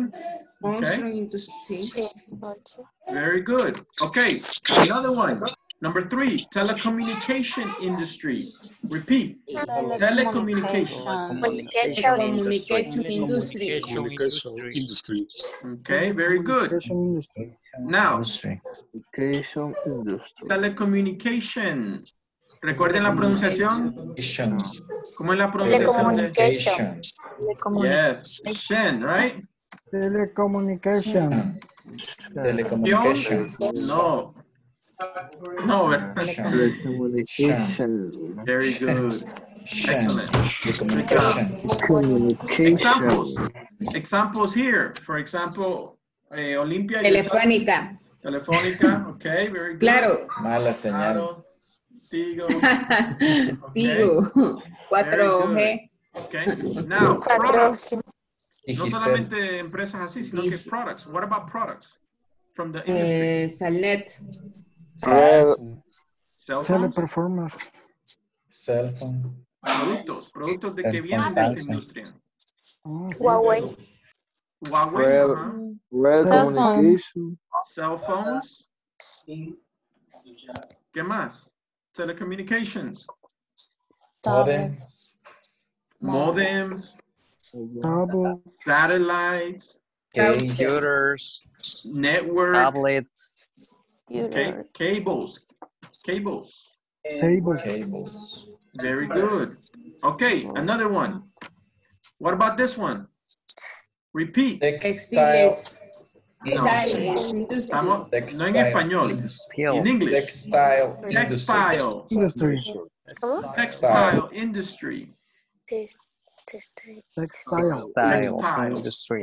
Okay. Very good. Okay, another one. Number 3, telecommunication industry. Repeat. Telecommunication. Communication industry. Communication industry. Okay, very good. Now, Education industry. telecommunication. ¿Recuerden la pronunciación? ¿Cómo es la pronunciación? Telecommunication. Yes, Shen, right? Telecommunication. Telecommunication. No. No, ¿verdad? Telecommunication. Very good. Excellent. Good job. Communication. Examples here. For example, Olympia. Telefónica. Telefónica. Okay, very good. Claro. Mala señal. Claro. Tigo. Tigo. 4G. Okay. Now, products. Y No Giselle. solamente empresas así, sino que products. What about products from the industry? Salnet. Cell phones. Teleperformance. Cell phone. Productos de que vienen de esta industria. Huawei. Huawei. Red, ajá. red communication. Cell phones. ¿Qué más? Telecommunications. Modems. Modems. Cable. Satellites. Computers. Network. Tablets. Okay. Cables. Cables. Cables. Very good. Okay, another one. What about this one? Repeat. Textile. No, estamos, no en español. En inglés. Textile. Textile. Textile industry. Textile industry.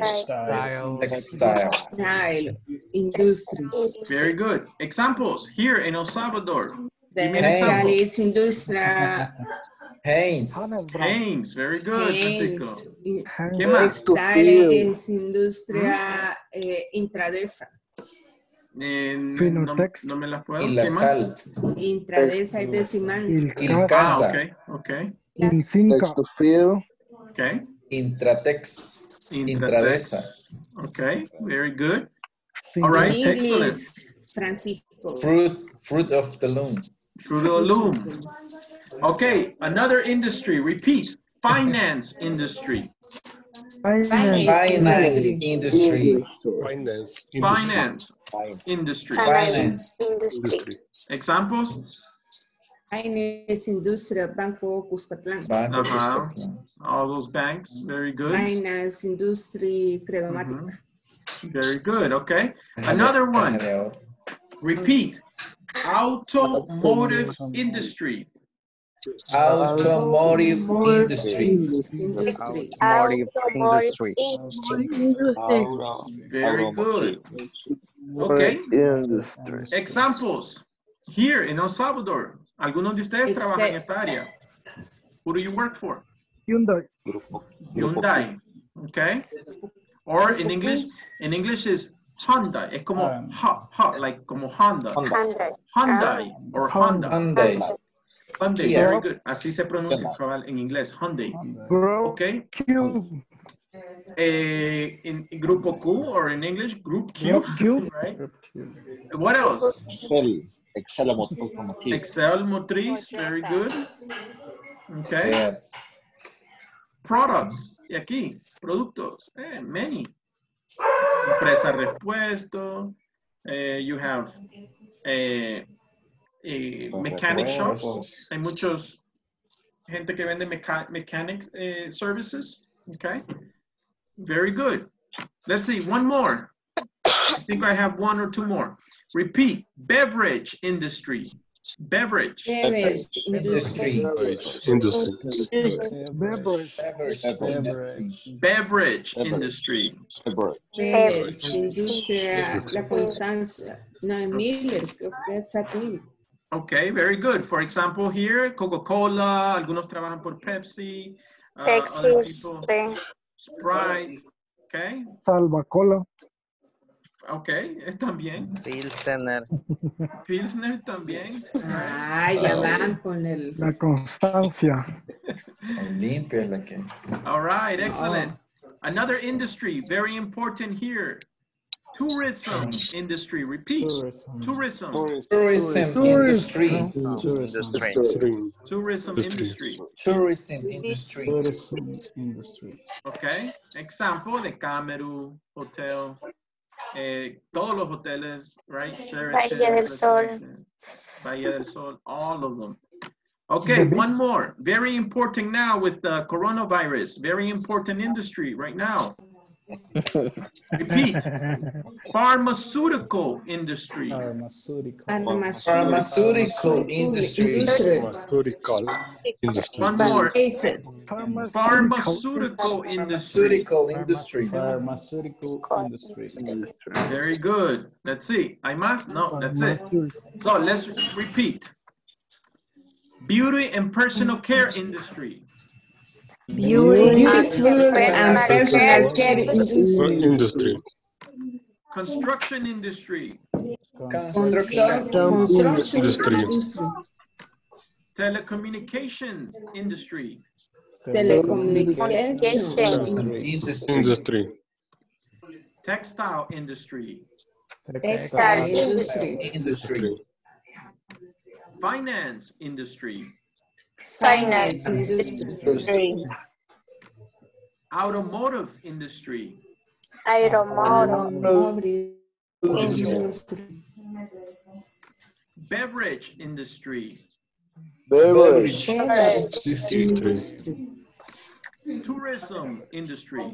Textile industry. Very good. Examples here in El Salvador. Textiles industria. Haynes, very good. Francisco. Haynes. ¿Qué más? Textiles industria Intradesa. Finotex. No me las puedo. Y la ¿Qué más? sal. Intradesa y Decimán. Ilcasa. Okay. Incinca. Okay. Intratex. Intradesa. Okay, very good. All right, excellent. Francisco. Fruit of the loom. Fruit of the loom. Okay, another industry. Repeat. Finance industry. Finance industry. Finance industry. Finance industry. Examples? Finance industria Banco Cuscatlán. Banco Uh-huh. Cuscatlán. All those banks. Very good. Finance industry Credomatic. Very good. Okay. Another one. Repeat. Automotive industry. Automotive industry. Automotive industry. Very good. Okay. Examples. Here in El Salvador. Algunos de ustedes trabajan en esta área. Who do you work for? Hyundai. Hyundai. Okay. Or in English is Honda. Es como like como Honda. Hyundai or Honda. Hyundai, very good. Así se pronuncia cabal en inglés. Hyundai. Okay. In Grupo Q or in English, Group Q. Right? What else? Excel Motriz. Excel Motriz, very good. Okay. Products. Y aquí, productos. Many. Empresa repuesto. You have mechanic shops. Hay muchos gente que vende mechanic services. Okay. Very good. Let's see, one more. I think I have one or two more. Repeat. Beverage industry. Beverage industry. Beverage industry. Beverage industria La Constancia. No, Miller, creo que es Sat Miller. Okay, very good. For example, here, Coca-Cola, algunos trabajan por Pepsi. Pepsi, Sprite. Okay. Salvacola. Okay, también. Pilsner. Pilsner también. Ay, ya van con el... La Constancia. Limpia es la que... All right, excellent. Another industry, very important here. Tourism industry. Repeat. Tourism. Tourism industry. Tourism industry. Tourism industry. Tourism industry. Okay. Example de Cameru Hotel. Todos los hoteles, right? Bahía del Sol. Bahía del Sol, all of them. Okay, one more. Very important now with the coronavirus. Very important industry right now. Repeat. Pharmaceutical industry. Pharmaceutical industry. One more. Pharmaceutical industry. Pharmaceutical industry. Very good. Let's see. ¿Hay más? No, that's it. So let's repeat. Beauty and personal care industry. Beauty and personal care industry. Construction industry. Construction industry. Telecommunications industry. Telecommunications industry. Textile industry. Industry. Finance industry. Finance industry. Automotive industry. Automotive industry. Beverage industry. Beverage. Tourism industry.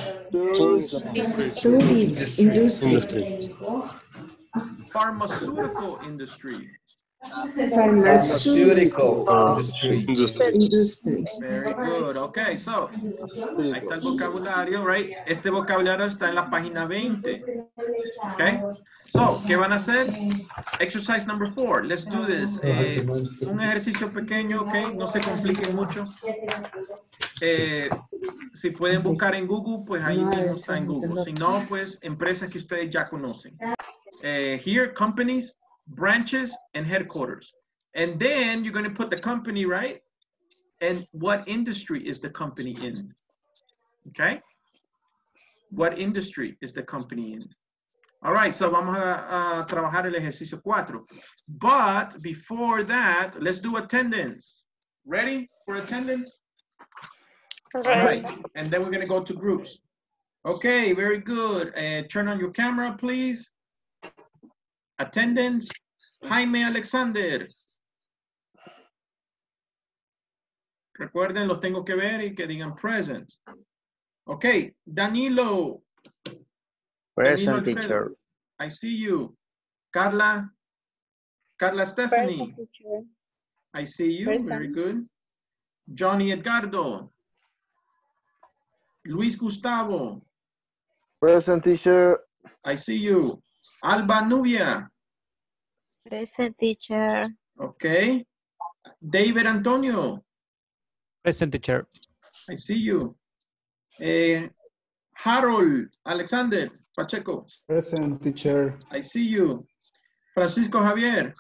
Pharmaceutical industry. Pharmaceutical industry. Very good. Okay, so ahí está el vocabulario, right? Este vocabulario está en la página 20. Okay, so ¿qué van a hacer? Exercise number 4. Let's do this. Un ejercicio pequeño, okay? No se compliquen mucho. Si pueden buscar en Google, pues ahí mismo está en Google. Si no, pues empresas que ustedes ya conocen. Here, companies, branches, and headquarters. And then you're going to put the company, right? And what industry is the company in? Okay? What industry is the company in? All right, so vamos a trabajar el ejercicio 4. But before that, let's do attendance. Ready for attendance? All right, and then we're going to go to groups. Okay, very good. Turn on your camera, please. Attendance, Jaime Alexander. Recuerden, los tengo que ver y que digan present. Okay, Danilo. Present, Danilo teacher. I see you. Carla Stephanie. I see you, very good. Johnny Edgardo. Luis Gustavo. Present, teacher. I see you. Alba Nubia. Present, teacher. Okay. David Antonio. Present, teacher. I see you. Harold Alexander Pacheco. Present, teacher. I see you. Francisco Javier.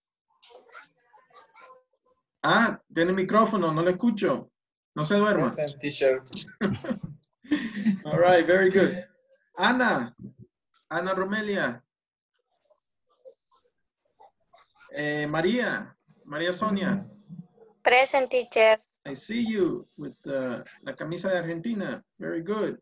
Ah, tiene micrófono, no le escucho. No se duerma. Present, teacher. All right, very good. Ana Romelia. María Sonia. Present, teacher. I see you with la camisa de Argentina. Very good.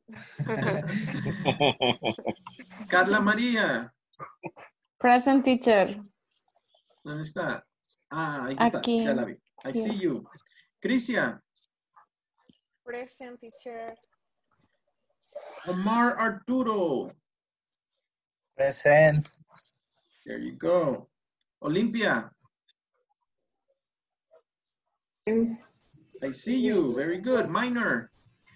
Carla María. Present, teacher. ¿Dónde está? Ah, ahí Aquí. está. Ya la vi. I see you. Crisia. Present, teacher. Omar Arturo. Present. There you go. Olympia. I see you. Very good. Minor.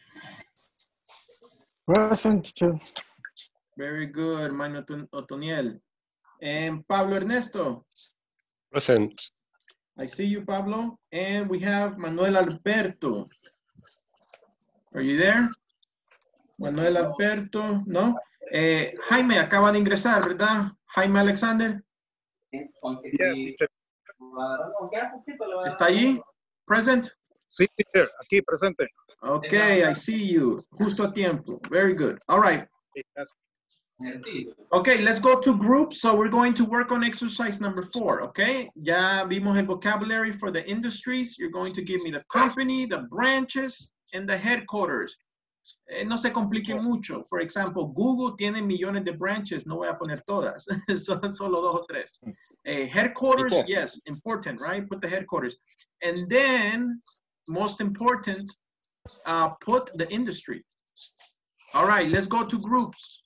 Present, teacher. Very good. Minor Otoniel. And Pablo Ernesto. Present. I see you, Pablo. And we have Manuel Alberto. Are you there? Manuel Alberto, ¿no? Jaime acaba de ingresar, ¿verdad? Jaime Alexander. ¿Está allí? Present? Sí, teacher, aquí presente. Okay, I see you. Justo a tiempo. Very good. All right. Okay, let's go to groups. So we're going to work on exercise number 4, okay? Ya vimos el vocabulary for the industries. You're going to give me the company, the branches, and the headquarters. No se compliquen mucho. For example, Google tiene millones de branches. No voy a poner todas. Son solo 2 o 3. Headquarters, Teacher. yes, important, right? Put the headquarters. And then, most important, put the industry. All right, let's go to groups.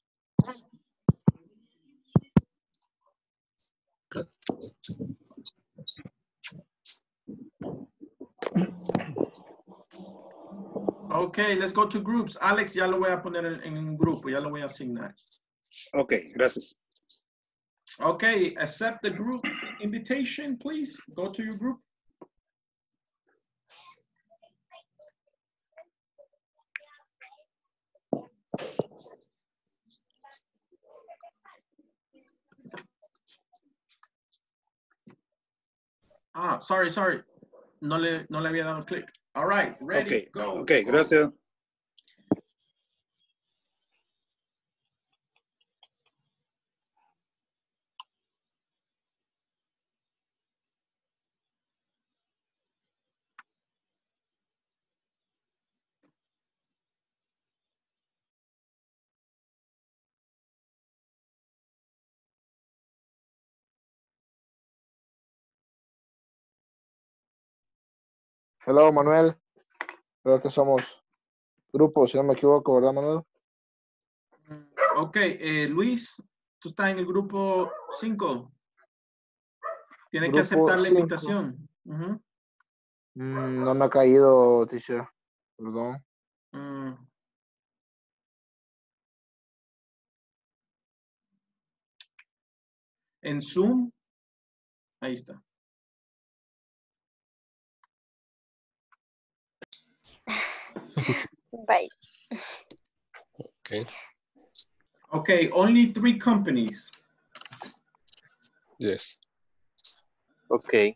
Okay, let's go to groups. Alex, ya lo voy a poner en un grupo, ya lo voy a asignar. Ok, gracias. Okay, accept the group invitation, please. Go to your group. Sorry. No le había dado clic. All right, ready, go. Ok, gracias. Hello, Manuel. Creo que somos grupo, si no me equivoco, ¿verdad, Manuel? Ok, Luis, tú estás en el grupo 5. Tienes que Grupo aceptar la 5. invitación. Ujú. No me ha caído, teacher. Perdón. En Zoom, ahí está. Bye. Okay. Okay, only 3 companies. Yes. Okay.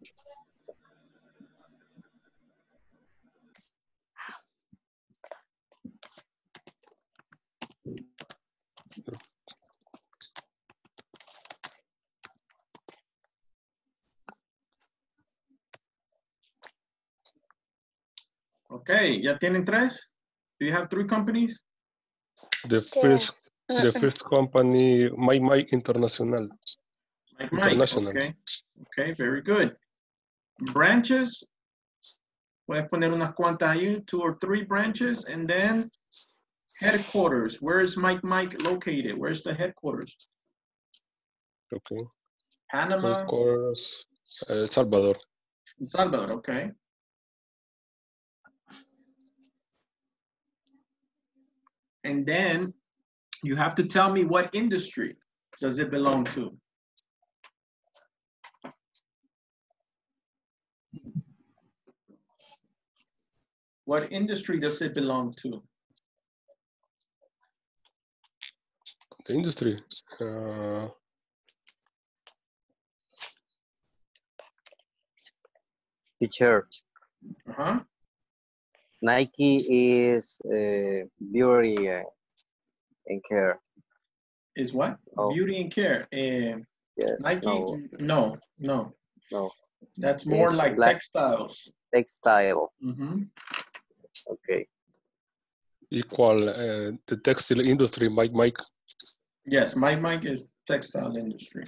Okay, ¿ya tienen 3? Do you have 3 companies? The first company, Mike International. Mike, International. okay, very good. Branches, puedes poner unas cuantas ahí, 2 or 3 branches, and then headquarters. Where is Mike located? Where's the headquarters? Okay. Panama. Headquarters, El Salvador. El Salvador, okay. And then you have to tell me what industry does it belong to. What industry does it belong to? The industry. Teacher. Nike is beauty and care. Is what? Oh. Beauty and care. Yeah, Nike? No. No. That's more It's like black textiles. Textile. Mm-hmm. Okay. Equal the textile industry, Mike. Yes, Mike is textile industry.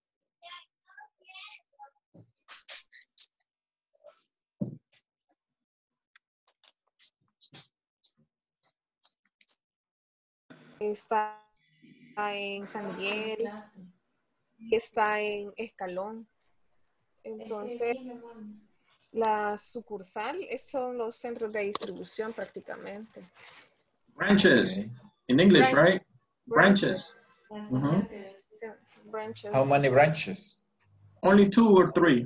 Está en San Miguel y está en Escalón. Entonces, la sucursal son los centros de distribución prácticamente. Branches. In English, right? Branches. Mm-hmm. Branches. How many branches? Only 2 or 3.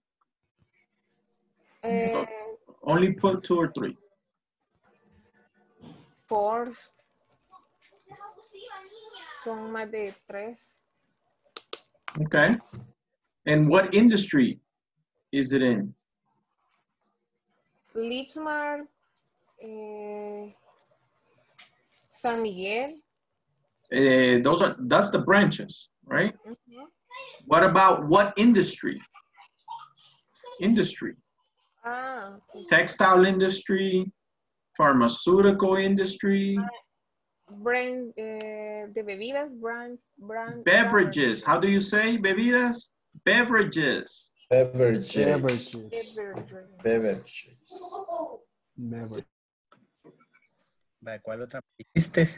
Only put 2 or 3. 4. Son más de 3. Okay. And what industry is it in? Lixmar, San Miguel, That's the branches, right? What about what industry? Industry. Ah, okay. Textile industry, pharmaceutical industry. Brand, de bebidas, brand. Beverages. How do you say bebidas? Beverages. Beverages. Beverages. Beverages. ¿Cuál otra me dijiste?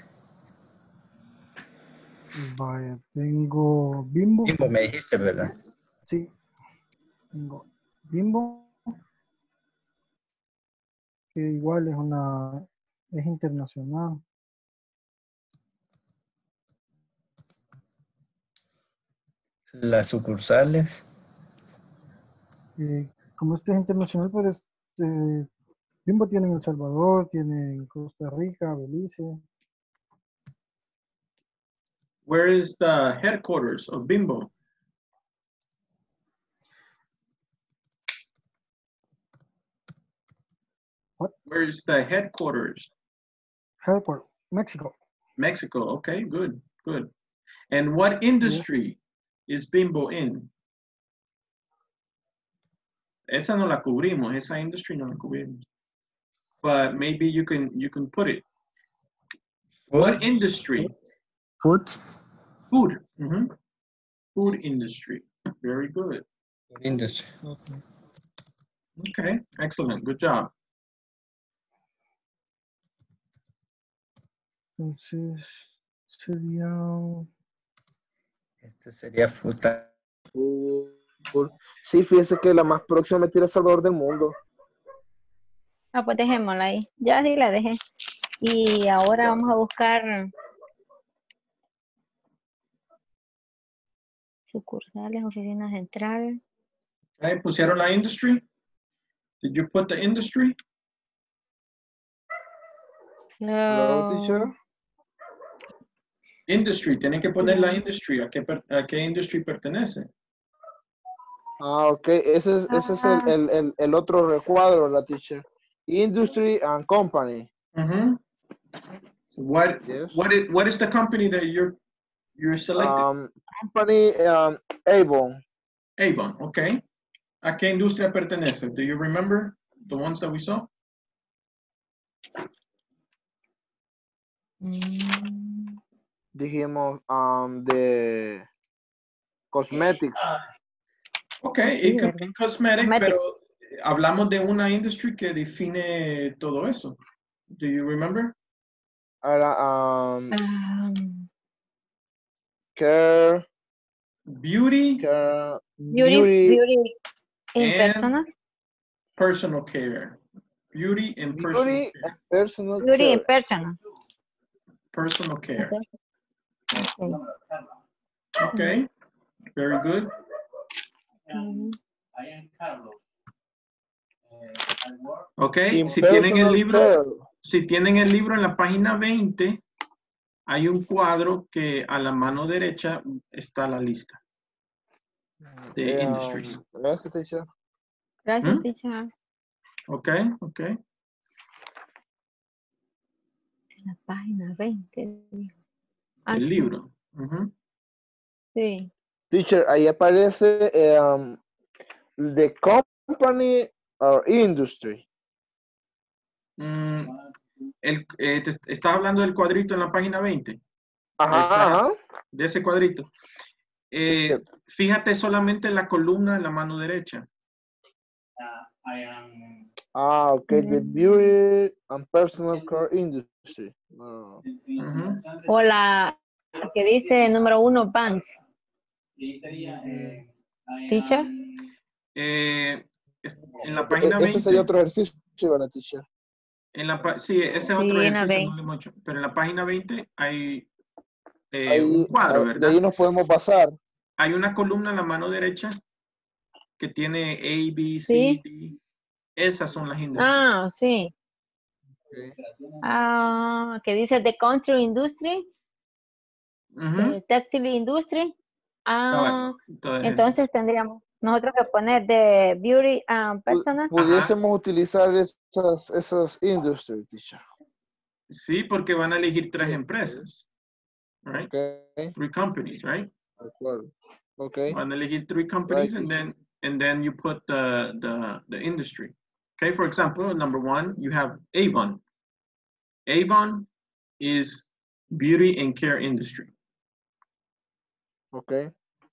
Vaya, tengo Bimbo. Bimbo me dijiste, ¿verdad? Sí. Tengo Bimbo. Que igual es internacional. Las sucursales. Como este es internacional, pues Bimbo tiene en El Salvador, tiene en Costa Rica, Belice. Where is the headquarters of Bimbo? What? Where is the headquarters? Headquarters, Mexico. Mexico. Okay, good, good. And what industry is Bimbo in? Esa no la cubrimos. Esa industry no la cubrimos. But maybe you can put it. Food. What industry? Food. Food. Food industry. Very good. Food industry. Okay, excellent. Good job. Entonces, sería... Este sería food. Sí, fíjese que la más próxima me tira a Salvador del Mundo. Ah, pues dejémosla ahí. Ya sí la dejé. Y ahora vamos a buscar sucursales, oficina central. Okay, pusieron la industry. Did you put the industry? Hello, teacher. Industry, tiene que poner la industry. ¿A qué industry pertenece? Ah, ok. Ese es el otro recuadro, la teacher. Industry and company. So what is the company that you're selecting? Company Avon. Avon, okay. ¿A qué industria pertenece? Do you remember the ones that we saw? Dijimos de cosmetics. Okay, Sí, it could be cosmetic, Cosmetic. pero hablamos de una industry que define todo eso. Do you remember? Ahora, care. Beauty. Care, Beauty in and personal. Personal care. Beauty and personal Beauty care. and personal Beauty care. in personal. Personal care. Okay. Okay, very good. Okay, In si tienen el personal libro, care. si tienen el libro en la página 20, hay un cuadro que a la mano derecha está la lista de industries. Gracias, teacher. Gracias, teacher. Okay, okay. En la página 20. Ah, El sí. libro. Sí. Teacher, ahí aparece the company or industry. ¿Estás hablando del cuadrito en la página 20? Ajá. De ese cuadrito. Fíjate solamente en la columna en la mano derecha. Ah, ok. The beauty and personal care industry. O la que dice número 1, banks. Teacher. En la página 20. Ese sería otro ejercicio, ¿verdad, teacher? Sí, ese es otro ejercicio, no le mucho. Pero en la página 20 hay un cuadro, ¿verdad? De ahí nos podemos basar. Hay una columna en la mano derecha que tiene A, B, C, Sí. D. Esas son las industries. Ah, sí. Ah, que dice the country industry. Textile industry. Ah, entonces tendríamos nosotros que poner de beauty and personal. Pudiésemos utilizar esos industries, teacher. Sí, porque van a elegir 3 empresas. right? Okay. 3 companies, right? Okay. Van a elegir 3 companies, Right. and then you put the industry. Okay, for example, number 1, you have Avon. Avon is beauty and care industry. Okay.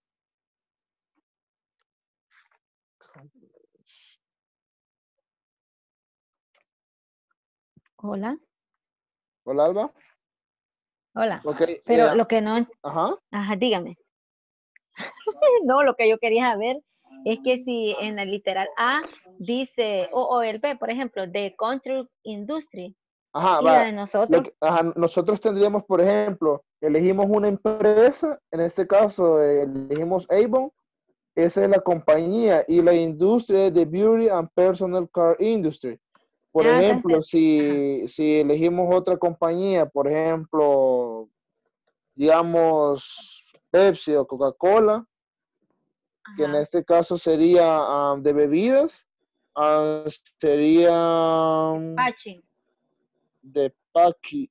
Hola. Hola, Alba. Hola. Okay. Pero lo que no... Ajá. Ajá, dígame. No, lo que yo quería saber es que si en la literal A dice, o el B, por ejemplo, de Country Industry, Ajá, y va. la de nosotros. Nosotros tendríamos, por ejemplo, elegimos una empresa, en este caso elegimos Avon, esa es la compañía, y la industria es de Beauty and Personal Care Industry. Por ejemplo, si elegimos otra compañía, por ejemplo, digamos Pepsi o Coca-Cola, que en este caso sería de bebidas, sería Packaging. de packaging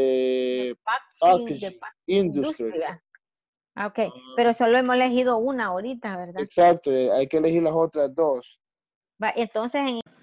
industry. Ah, ok, pero solo hemos elegido una ahorita, ¿verdad? Exacto, hay que elegir las otras 2. Va, entonces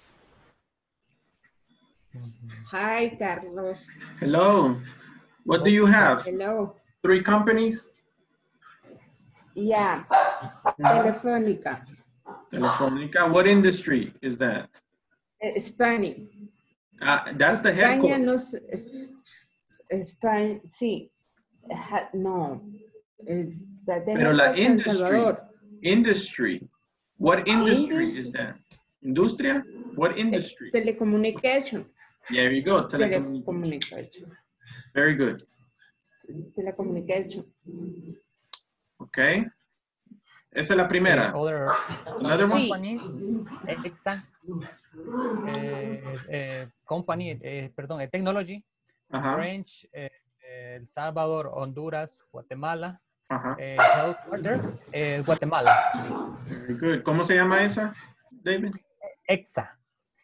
Hi, Carlos. Hello. What do you have? Hello. 3 companies? Yeah. Telefónica. Telefónica. What industry is that? Spanish. That's the headquarters. España no España, sí. No. Pero la industry. What industry is that? Industria? What industry? Telecommunication. There you go. Telecommunication. Very good. Telecommunication. Okay. Esa es la primera. Another company, company, technology, French, El Salvador, Honduras, Guatemala, headquarter, Guatemala. Very good. ¿Cómo se llama esa, David? EXA.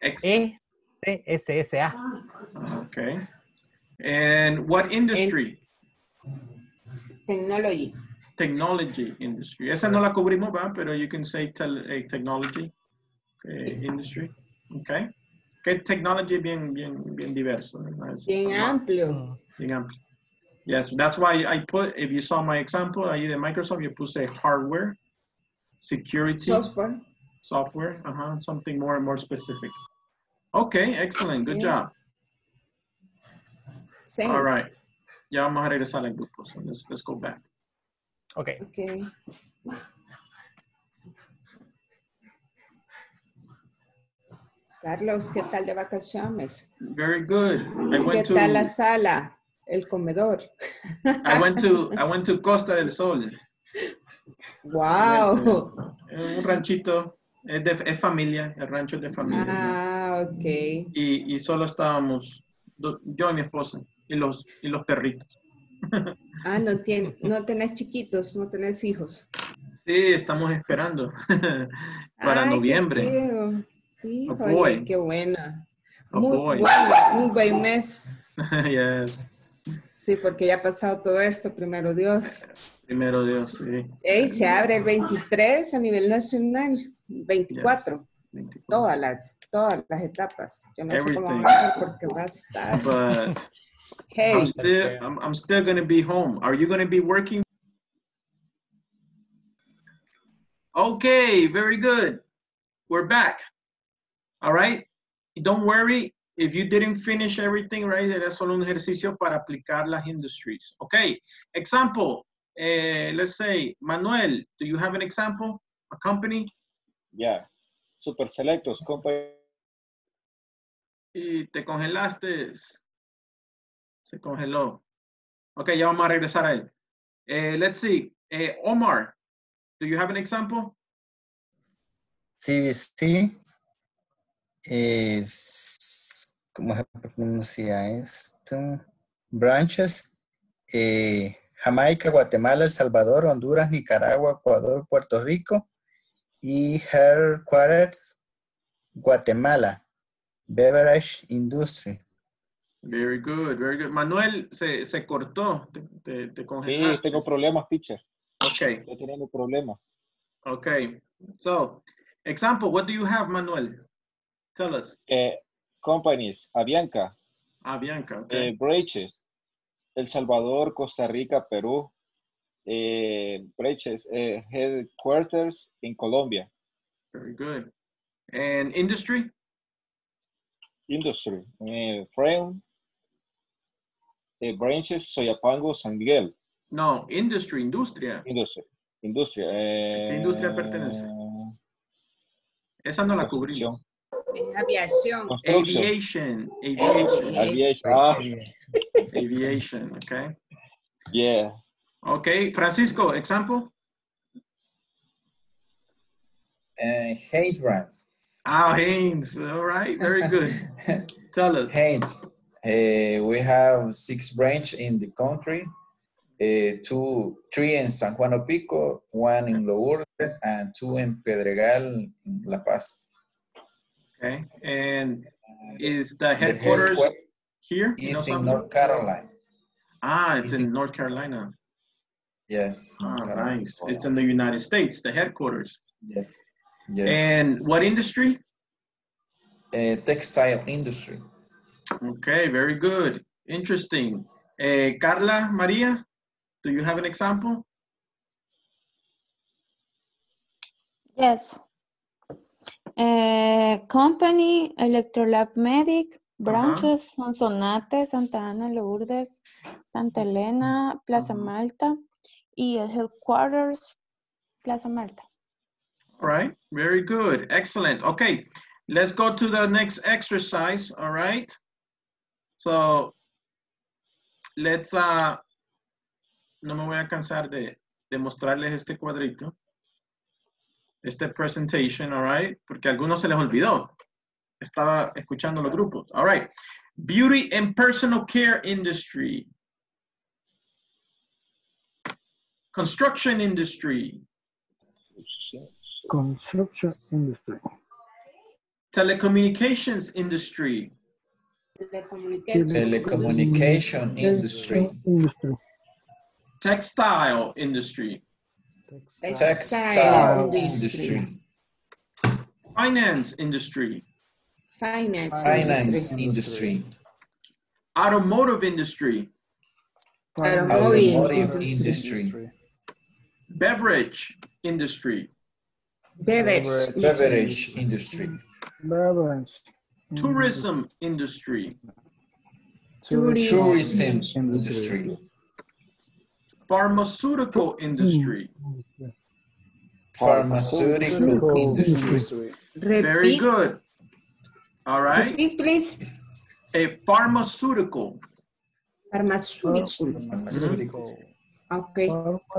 ECSSA. Okay. And what industry? Technology. Technology industry. Esa no la cubrimos, ¿va? Pero you can say technology industry. Okay. Que technology bien diverso. Bien amplio. Bien amplio. Yes, that's why I put, if you saw my example, ahí de Microsoft, you puse hardware, security. Software, something more specific. Okay, excellent, good job. Same. All right. Ya vamos a regresar al grupo, so let's go back. Okay. Carlos, ¿qué tal de vacaciones? Very good. ¿Qué tal la sala? El comedor. I went to Costa del Sol. Wow. Un ranchito, es familia, el rancho es de familia. Ah, ok. Y solo estábamos, yo y mi esposa, y los perritos. Ah, no tenés chiquitos, no tenés hijos. Sí, estamos esperando para noviembre. Híjole, qué buena. Muy buen mes. Yes. Sí, porque ya ha pasado todo esto, primero Dios. Primero Dios, sí. Se abre el 23 a nivel nacional, 24. Yes. 24. Todas las etapas. Yo no sé cómo va a ser porque va a estar. But heavy. I'm still going to be home. Are you going to be working? Okay, very good. We're back. All right. Don't worry if you didn't finish everything, right? Era solo un ejercicio para aplicar las industries. Okay. Example. Let's say, Manuel, do you have an example? A company? Yeah. Super Selectos company. Y te congelaste. Se congeló. Ok, ya vamos a regresar a él. Let's see. Omar, do you have an example? CBC es, ¿cómo se pronuncia esto? Branches. Jamaica, Guatemala, El Salvador, Honduras, Nicaragua, Ecuador, Puerto Rico y Headquarters, Guatemala, Beverage Industry. Very good, very good. Manuel, se cortó, te congelaste. Sí, tengo problemas, teacher. Okay. Estoy teniendo problemas. Okay. So, example, what do you have, Manuel? Tell us. Companies, Avianca. Avianca, okay. Breaches, El Salvador, Costa Rica, Perú. Breaches, headquarters in Colombia. Very good. And industry? Industry, frame, branches, Soyapango, San Miguel. No, industry, industria. Industria. ¿Qué industria pertenece? Esa no la cubrimos. Aviación. Aviation. Aviation, okay. Yeah. Okay, Francisco, example? Haynes Brands. Haynes, all right, very good. Tell us. Haynes. We have 6 branches in the country. 3 in San Juan Opico, 1 in Lourdes, and 2 in Pedregal, in La Paz. Okay, and is the headquarters here? It's in North Carolina. It's in North Carolina. Yes. Nice. It's in the United States, the headquarters. Yes. Yes. And what industry? Textile industry. Okay, very good. Interesting. Carla, Maria, do you have an example? Yes. Company, Electrolab Medic, branches, Sonsonate, Santa Ana, Lourdes, Santa Elena, Plaza Malta, y el headquarters, Plaza Malta. All right, very good, excellent. Okay, let's go to the next exercise, all right? So, let's, no me voy a cansar de mostrarles este cuadrito, este presentation, all right? Porque a algunos se les olvidó. Estaba escuchando los grupos. All right, beauty and personal care industry. Construction industry. Construction industry. Telecommunications industry. Telecommunication industry. Textile industry. Textile industry. Finance industry. Finance industry. Automotive industry. Automotive industry. Beverage industry. Beverage industry. Tourism industry. Tourism industry. Pharmaceutical industry. Pharmaceutical industry. Very good. All right. Repeat, please. A pharmaceutical. Pharmaceutical. Okay.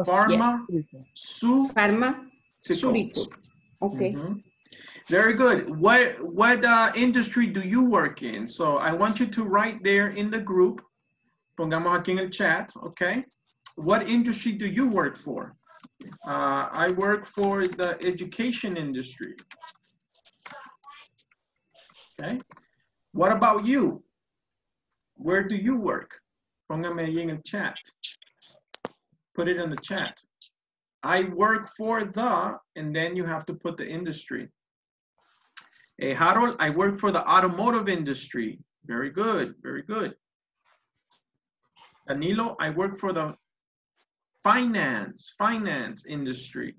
Pharmaceutical. Okay. Very good. What industry do you work in? So I want you to write there in the group. Pongamos aquí en el chat, okay? What industry do you work for? I work for the education industry. Okay. What about you? Where do you work? Póngame ahí en el chat. Put it in the chat. I work for the, and then you have to put the industry. Harold, I work for the automotive industry. Very good, very good. Danilo, I work for the finance industry.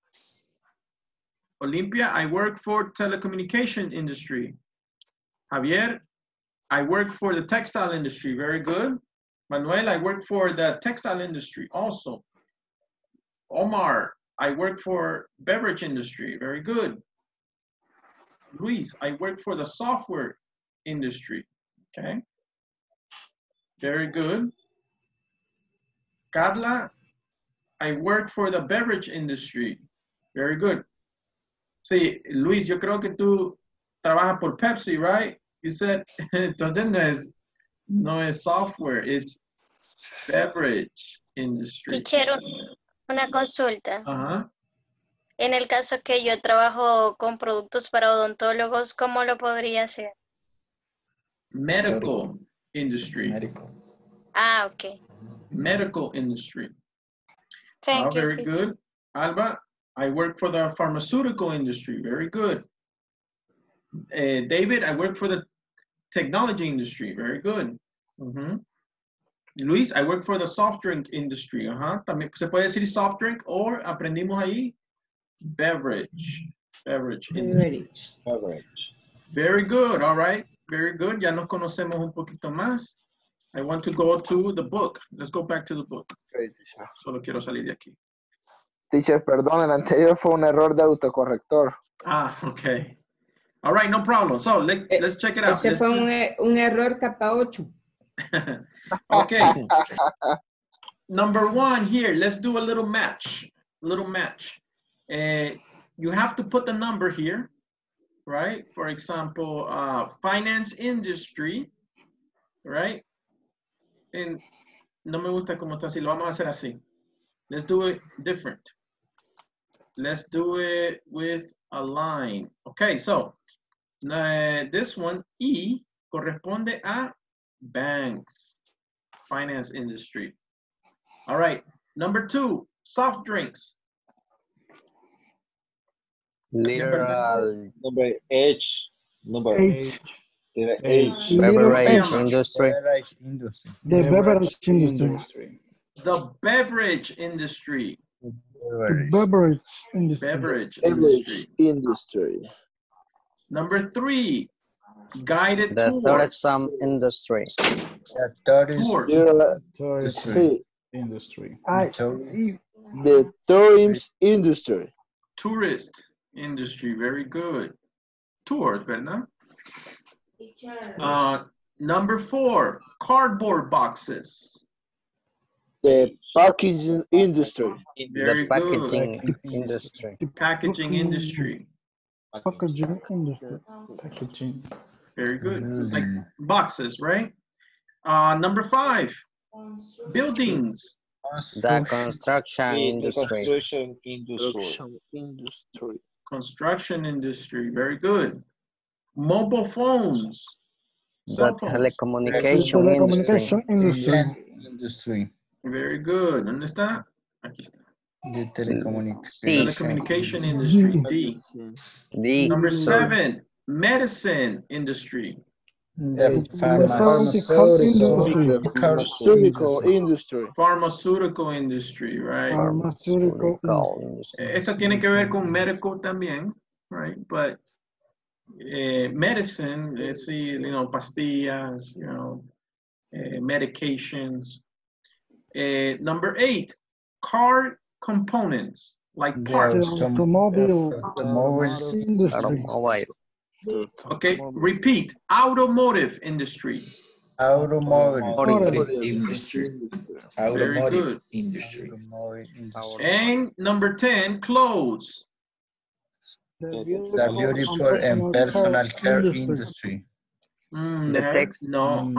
Olympia, I work for telecommunication industry. Javier, I work for the textile industry. Very good. Manuel, I work for the textile industry also. Omar, I work for beverage industry. Very good. Luis, I work for the software industry. Okay. Very good. Carla, I work for the beverage industry. Very good. Sí, Luis, yo creo que tú trabajas por Pepsi, right? You said, entonces no es software, it's beverage industry. Teacher, una consulta. En el caso que yo trabajo con productos para odontólogos, ¿cómo lo podría hacer? Medical industry. Medical. Ah, okay. Medical industry. Thank you, very teacher. good. Alba, I work for the pharmaceutical industry. Very good. David, I work for the technology industry. Very good. Luis, I work for the soft drink industry. También se puede decir soft drink o aprendimos ahí beverage. Beverage industry. Beverage. Very good. All right. Very good. Ya nos conocemos un poquito más. I want to go to the book. Let's go back to the book. Okay, teacher. Solo quiero salir de aquí. Teacher, perdón, el anterior fue un error de autocorrector. Ah, okay. All right, no problem. So let's check it out. Ese fue un error capa 8. Okay. Number 1 here. Let's do a little match. You have to put the number here, right? For example, finance industry, right? And no me gusta cómo está así. Lo vamos a hacer así. Let's do it different. Let's do it with a line. Okay, so this one, E, corresponde a banks, finance industry. All right, number 2, soft drinks. Literal. Number H. Number H. H. Beverage industry. The beverage industry. The beverage industry. The beverage industry. Beverage industry. Number 3, guided The tours. tourism industry. Tourism industry. The tourism industry. Tourist industry, very good. Tours, ¿verdad? Number 4, cardboard boxes. The packaging industry. Very The packaging good. industry. Packaging industry. Packaging industry. Packaging. Very good. Like boxes, right? Number 5, buildings. The construction industry. Construction industry, very good. Mobile phones. The Cell phones. telecommunication Industry. Very good. ¿Dónde está? Aquí está. The telecommunication. Telecommunication industry, D. D. Number 7, medicine industry. The pharmaceutical industry. Pharmaceutical industry, right? Pharmaceutical industry. Esta tiene que ver con medical también, right? But medicine, pastillas, medications. Number 8, car components, like parts. Automobile industry. Okay, repeat. Automotive industry. Automotive industry. Very good. Industry. And number 10, clothes. The beautiful and personal care industry. The textile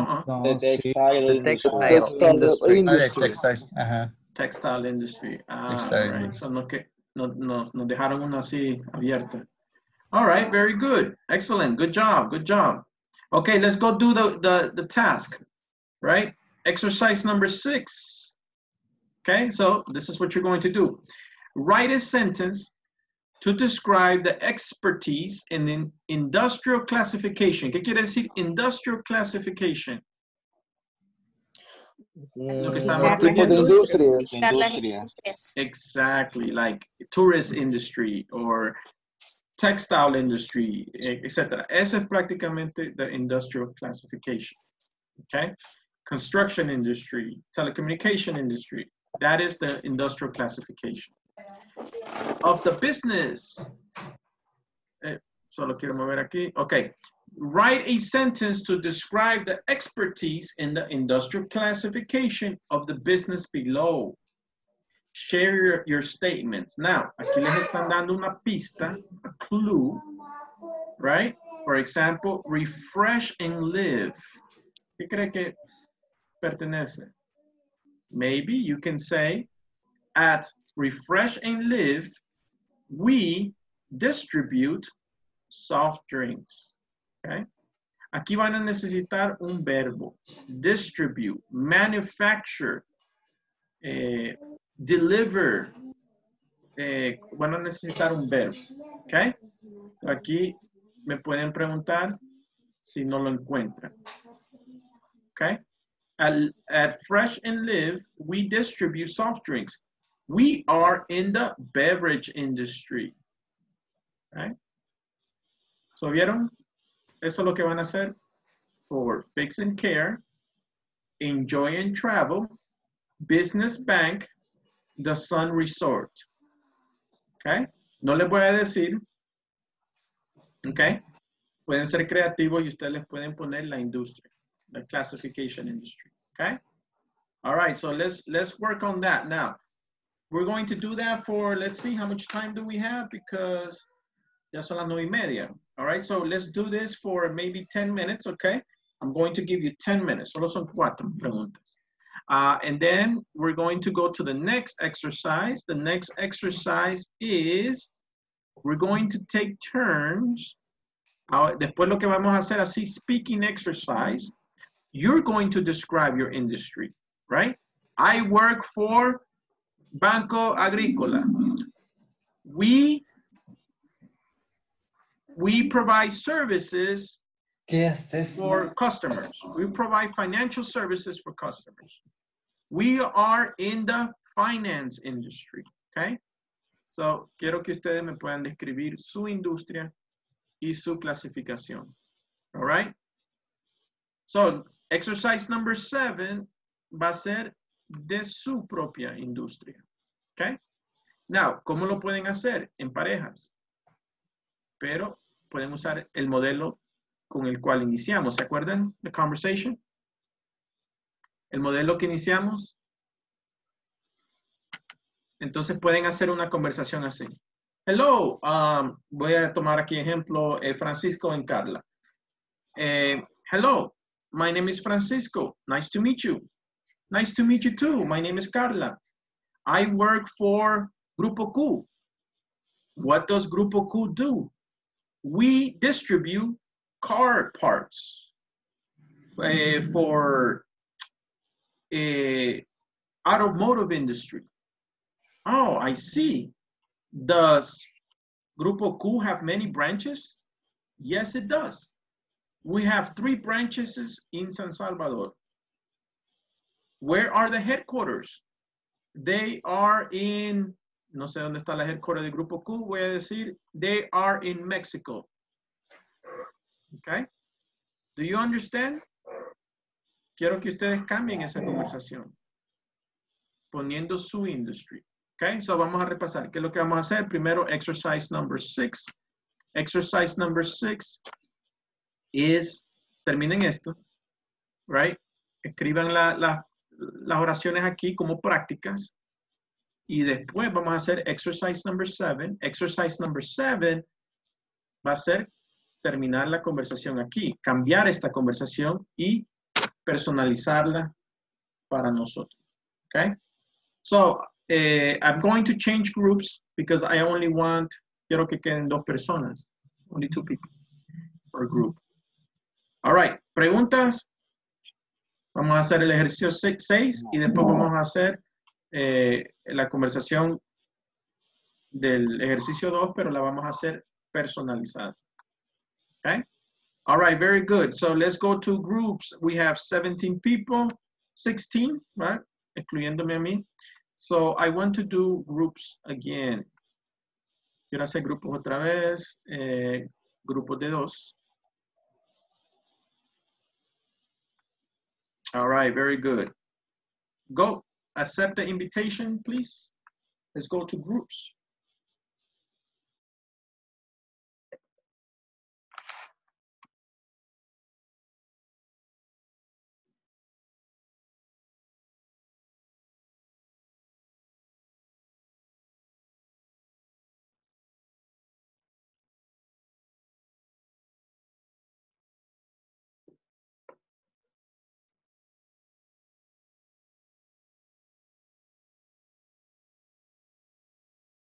industry. Textile industry. Right. So nos dejaron una así abierta. All right, very good. Excellent. Good job. Good job. Okay, let's go do the task, right? Exercise number 6. Okay, so this is what you're going to do. Write a sentence to describe the expertise in industrial classification. ¿Qué quiere decir industrial classification? Lo que estamos Exactly, like tourist industry or textile industry, etc. Esa es prácticamente the industrial classification. Okay? Construction industry, telecommunication industry. That is the industrial classification. Of the business. Solo quiero mover aquí. Okay. Write a sentence to describe the expertise in the industrial classification of the business below. Share your statements. Now, aquí les están dando una pista, a clue, right? For example, refresh and live. ¿Qué cree que pertenece? Maybe you can say, at Refresh and Live, we distribute soft drinks. Okay? Aquí van a necesitar un verbo. Distribute, manufacture, deliver. Van a necesitar un verbo. ¿Ok? Aquí me pueden preguntar si no lo encuentran. ¿Ok? At Fresh and Live, we distribute soft drinks. We are in the beverage industry. Okay. So, ¿vieron? Eso es lo que van a hacer for Fix and Care, Enjoy and Travel, Business Bank, The Sun Resort. Okay. No les voy a decir. Okay. Pueden ser creativos y ustedes les pueden poner la industria, the classification industry. Okay. All right. So let's work on that now. We're going to do that for, let's see, how much time do we have? Because ya son las 9:30. All right, so let's do this for maybe 10 minutes, okay? I'm going to give you 10 minutes. Solo son 4 preguntas. And then we're going to go to the next exercise. The next exercise is, we're going to take turns. Después lo que vamos a hacer así, speaking exercise. You're going to describe your industry, right? I work for Banco Agrícola. We provide services for customers. We provide financial services for customers. We are in the finance industry, okay? So, quiero que ustedes me puedan describir su industria y su clasificación, all right? So, exercise number 7 va a ser de su propia industria. Okay. Now, ¿cómo lo pueden hacer? En parejas. Pero pueden usar el modelo con el cual iniciamos. ¿Se acuerdan? The conversation. El modelo que iniciamos. Entonces pueden hacer una conversación así. Hello. Voy a tomar aquí ejemplo Francisco en Carla. Hello. My name is Francisco. Nice to meet you. Nice to meet you too. My name is Carla. I work for Grupo Q. What does Grupo Q do? We distribute car parts for automotive industry. Oh, I see. Does Grupo Q have many branches? Yes, it does. We have 3 branches in San Salvador. Where are the headquarters? They are in, no sé dónde está la headquarters de Grupo Q, voy a decir, they are in Mexico. Okay? Do you understand? Quiero que ustedes cambien esa conversación, poniendo su industry. Okay? So vamos a repasar. ¿Qué es lo que vamos a hacer? Primero, exercise number 6. Exercise number 6 is, terminen esto, right? Escriban las oraciones aquí como prácticas. Y después vamos a hacer exercise number 7. Exercise number 7 va a ser terminar la conversación aquí, cambiar esta conversación y personalizarla para nosotros. Okay? So, I'm going to change groups because I only want, quiero que queden 2 personas. Only 2 people per group. All right, preguntas. Vamos a hacer el ejercicio 6 y después vamos a hacer la conversación del ejercicio 2, pero la vamos a hacer personalizada. Okay? All right, very good. So let's go to groups. We have 17 people, 16, right? Incluyéndome a mí. So I want to do groups again. Quiero hacer grupos otra vez, grupos de 2. All right, very good. Go, accept the invitation, please. Let's go to groups.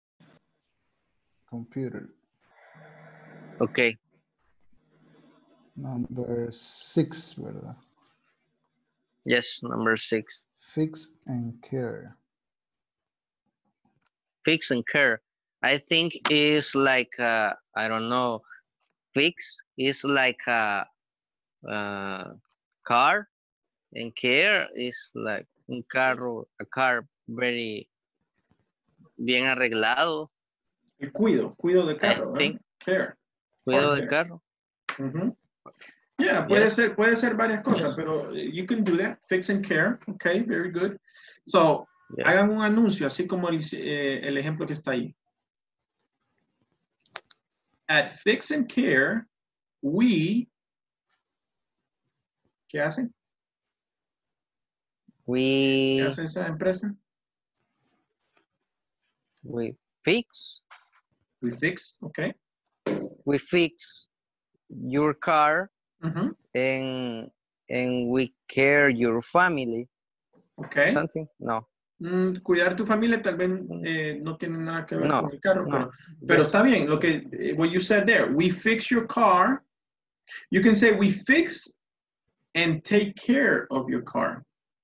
Computer. Okay. Number 6, ¿verdad? Yes, number 6. Fix and care. Fix and care. I think is like, I don't know, fix is like a car, and care is like un carro, a car very bien arreglado. El cuido de carro, I think. Care. Cuido Or de care. carro. Yeah, puede ser varias cosas, pero you can do that. Fix and care. Okay, very good. So, hagan un anuncio, así como el ejemplo que está ahí. At Fix and Care, we, ¿qué hacen? ¿Qué hace esa empresa? We fix. We fix, okay. We fix your car and we care your family. Okay. Something? No. Cuidar tu familia tal vez no tiene nada que ver con el carro, no. pero está bien. Lo que what you said there, we fix your car. You can say we fix and take care of your car.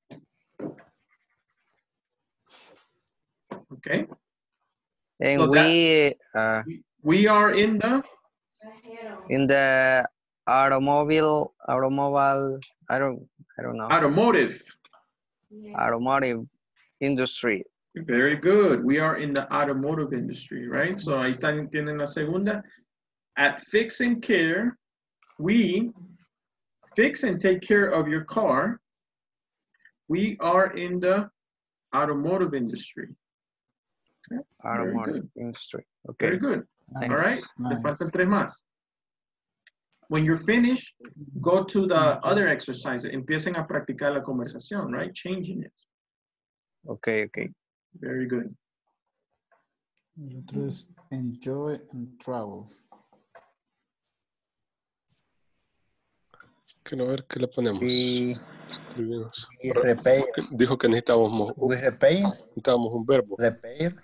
Okay. And so we are in the automobile. I don't know. Automotive industry. Very good. We are in the automotive industry, right? So ahí tienen la segunda. At Fix and Care, we fix and take care of your car. We are in the automotive industry. Okay. Automotive industry. Okay. Very good. Nice. All right. Nice. Le faltan 3 más. When you're finished, go to the other exercise. Empiecen a practicar la conversación, right? Changing it. Okay, okay. Very good. Just enjoy and travel. Quiero ver qué le ponemos. Escribimos. Repair. Dijo que necesitábamos un verbo. Repair.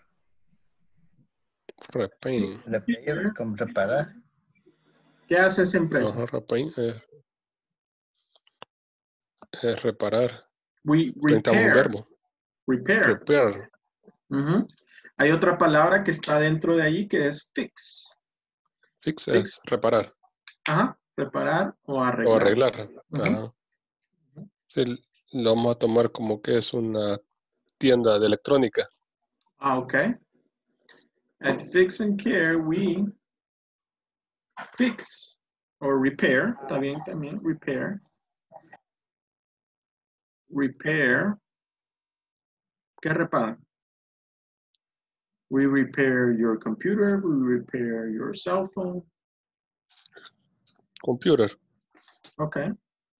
Repair. Repair, como reparar. ¿Qué hace esa empresa? Repair es reparar. We Necesitamos un repair. verbo. Repair. Hay otra palabra que está dentro de ahí que es fix. Fix es reparar. Ajá, reparar o arreglar. Ajá. Sí, lo vamos a tomar como que es una tienda de electrónica. Ok. At Fix and Care, we fix or repair. También, repair. Repair. ¿Qué reparan? We repair your computer. We repair your cell phone. Computer. Okay.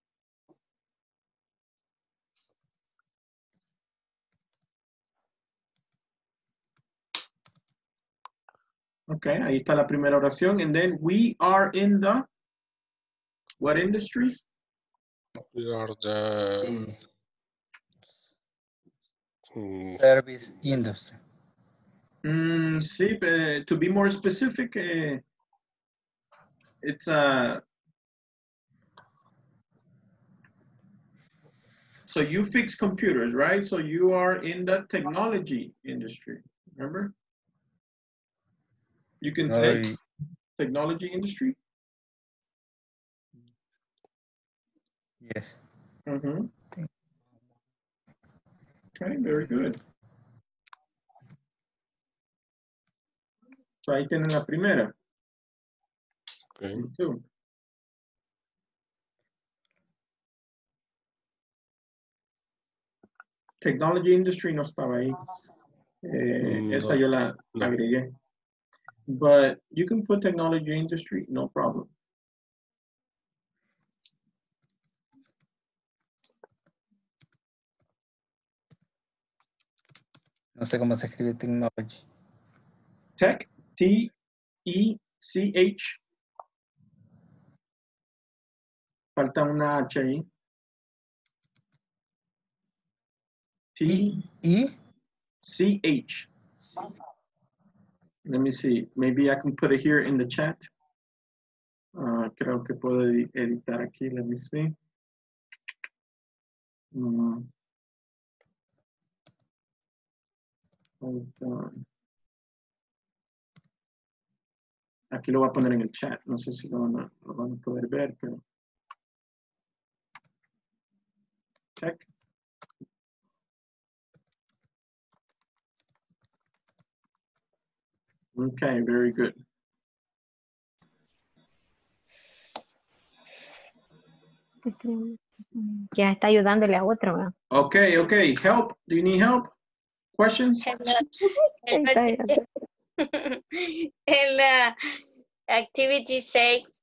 Okay, ahí está la primera oración. And then we are in the what industry? We are the service industry. Sí, to be more specific, it's so you fix computers, right? So you are in the technology industry, remember? You can say technology industry. Yes. Okay, very good. So ahí tienen la primera. Okay. Two. Technology industry no estaba ahí. Esa yo la agregué. But you can put technology industry, no problem. No sé cómo se escribe technology. Tech, T-E-C-H. Falta una H ahí. T-E-C-H. Let me see. Maybe I can put it here in the chat. Creo que puedo editar aquí. Let me see. Hold on. Aquí lo voy a poner en el chat. No sé si lo van a poder ver, pero. Check. Okay, very good. Ya está ayudándole a otro, ¿verdad? Okay. Help. Do you need help? Questions? En la activity 6,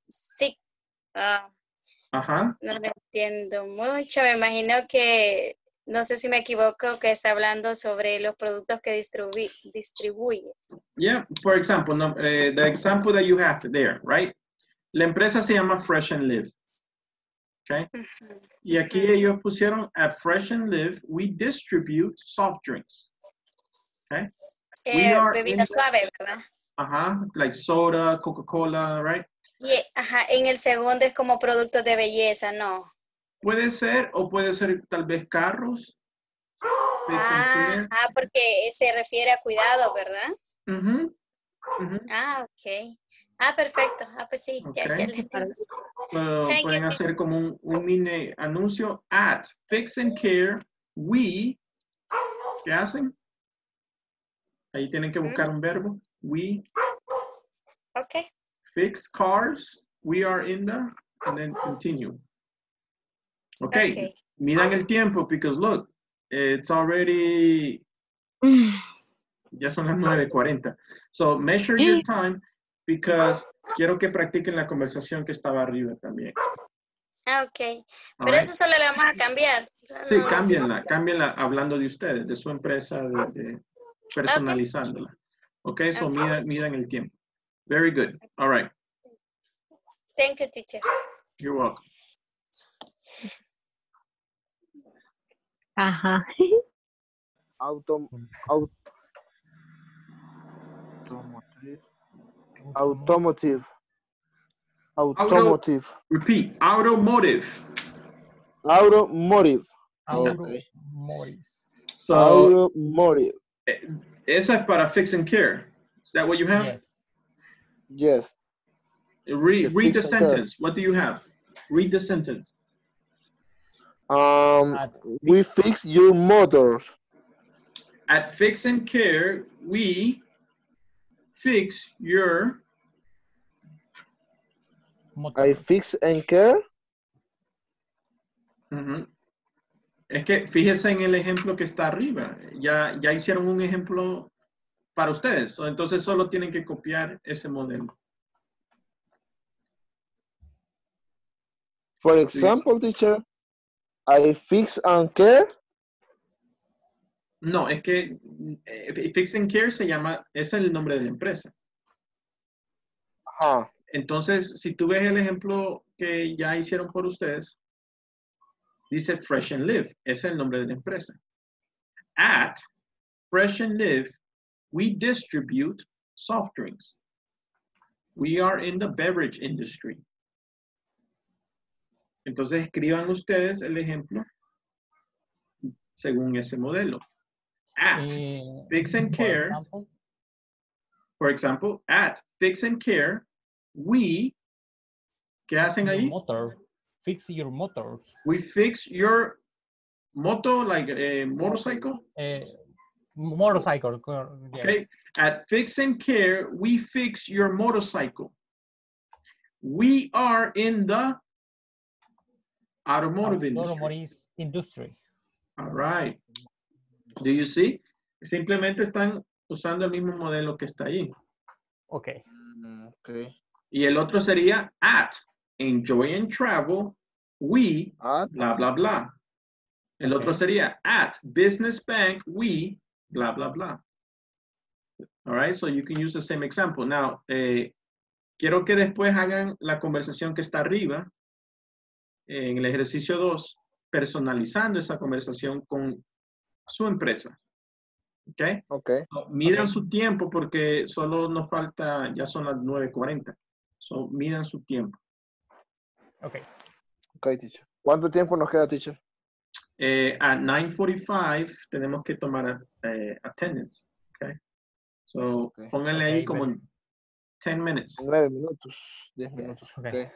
no lo entiendo mucho. Me imagino que, no sé si me equivoco, que está hablando sobre los productos que distribuye. Yeah, for example, the example that you have there, right? La empresa se llama Fresh and Live. Okay. Y aquí ellos pusieron at Fresh and Live, we distribute soft drinks. Okay. Bebida suave, ¿verdad? Like soda, Coca-Cola, right? Y, en el segundo es como productos de belleza, ¿no? Puede ser, o puede ser tal vez carros. Porque se refiere a cuidado, ¿verdad? Ok. Perfecto. Pues sí, ya le entiendo. Pueden hacer como un mini anuncio. At Fix and Care, we, ¿qué hacen? Ahí tienen que buscar un verbo. We fix cars, we are in the, and then continue. Okay. Midan el tiempo, because look, it's already, ya son las 9:40. So measure your time, because quiero que practiquen la conversación que estaba arriba también. Ok. Pero eso solo le vamos a cambiar. Sí, cámbienla hablando de ustedes, de su empresa, personalizándola. Okay, so midan el tiempo. Very good. All right. Thank you, teacher. You're welcome. Automotive. Repeat. Automotive. Okay. So, automotive. Esa es para fix and care. Is that what you have? Yes. Read the sentence. What do you have? Read the sentence. We fix your motors. At Fix and Care, we fix your... I fix and care. Es que fíjense en el ejemplo que está arriba. Ya hicieron un ejemplo para ustedes. Entonces solo tienen que copiar ese modelo. For example, teacher, I fix and care. No, es que Fix and Care se llama, es el nombre de la empresa. Entonces, si tú ves el ejemplo que ya hicieron por ustedes, dice Fresh and Live, ese es el nombre de la empresa. At Fresh and Live, we distribute soft drinks. We are in the beverage industry. Entonces, escriban ustedes el ejemplo según ese modelo. At Fix and Care, for example, at Fix and Care, we, ¿qué hacen ahí? Fix your motor. We fix your moto, like a motorcycle? Motorcycle, yes. Okay, at Fix and Care, we fix your motorcycle. We are in the automotive industry. All right. Do you see? Simplemente están usando el mismo modelo que está ahí. Okay. Y el otro sería at Enjoy and Travel, we, bla, bla, bla. El otro sería at Business Bank, we, bla, bla, bla. All right, so you can use the same example. Now, quiero que después hagan la conversación que está arriba, en el ejercicio 2, personalizando esa conversación con su empresa. ¿Ok? So, midan su tiempo porque solo nos falta, ya son las 9:40. So, midan su tiempo. Okay. Ok, teacher. ¿Cuánto tiempo nos queda, teacher? At 9:45 tenemos que tomar attendance. Okay. So, pónganle ahí como 10 minutes. 9 minutos, 10 minutos. Okay. Okay.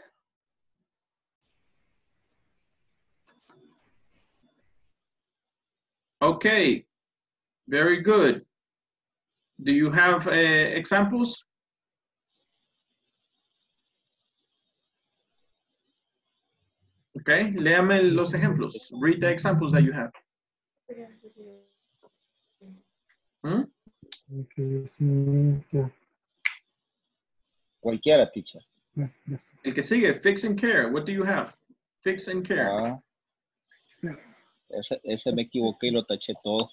Okay, very good. Do you have examples? Okay, léame los ejemplos. Read the examples that you have. Hmm? Cualquiera, teacher. El que sigue, fix and care. What do you have? Fix and care. Ah, ese me equivoqué y lo taché todo.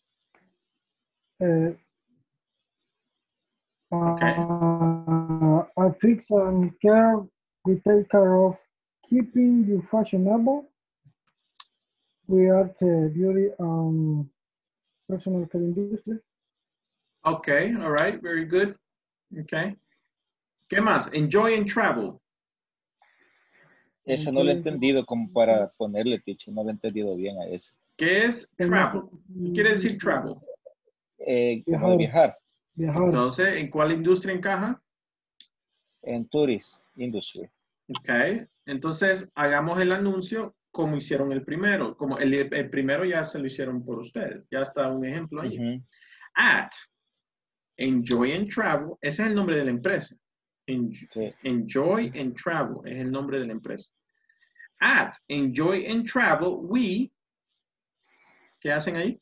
I fix and care. We take care of keeping you fashionable. We are the beauty and personal care industry. Okay, all right, very good. Okay. ¿Qué más? Enjoy and travel. Ese no lo he entendido como para ponerle, teacher. No lo he entendido bien a ese. ¿Qué es travel? ¿Qué quiere decir travel? Como de viajar. Entonces, ¿en cuál industria encaja? En tourist industry. Ok. Entonces, hagamos el anuncio como hicieron el primero. Como el primero ya se lo hicieron por ustedes. Ya está un ejemplo ahí. At Enjoy and Travel. Ese es el nombre de la empresa. Enjoy and Travel es el nombre de la empresa. At Enjoy and Travel, we, ¿qué hacen ahí?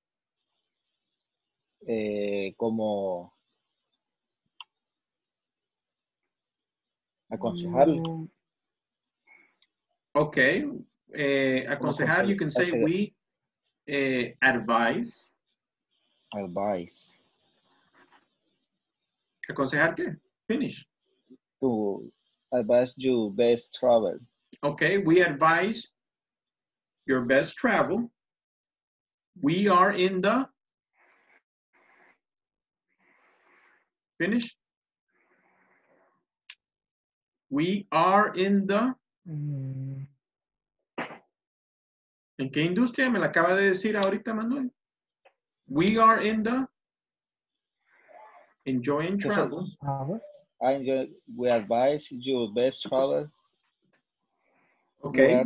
Como aconsejarle. Okay. Aconsejar, you can say we advise. Advise. ¿Aconsejar qué? Finish. To advise you best travel. Okay, we advise your best travel. We are in the finish. We are in the ¿En qué industria? Me la acaba de decir ahorita, Manuel. We are in the Enjoy and Travel. We advise you best travel. Okay.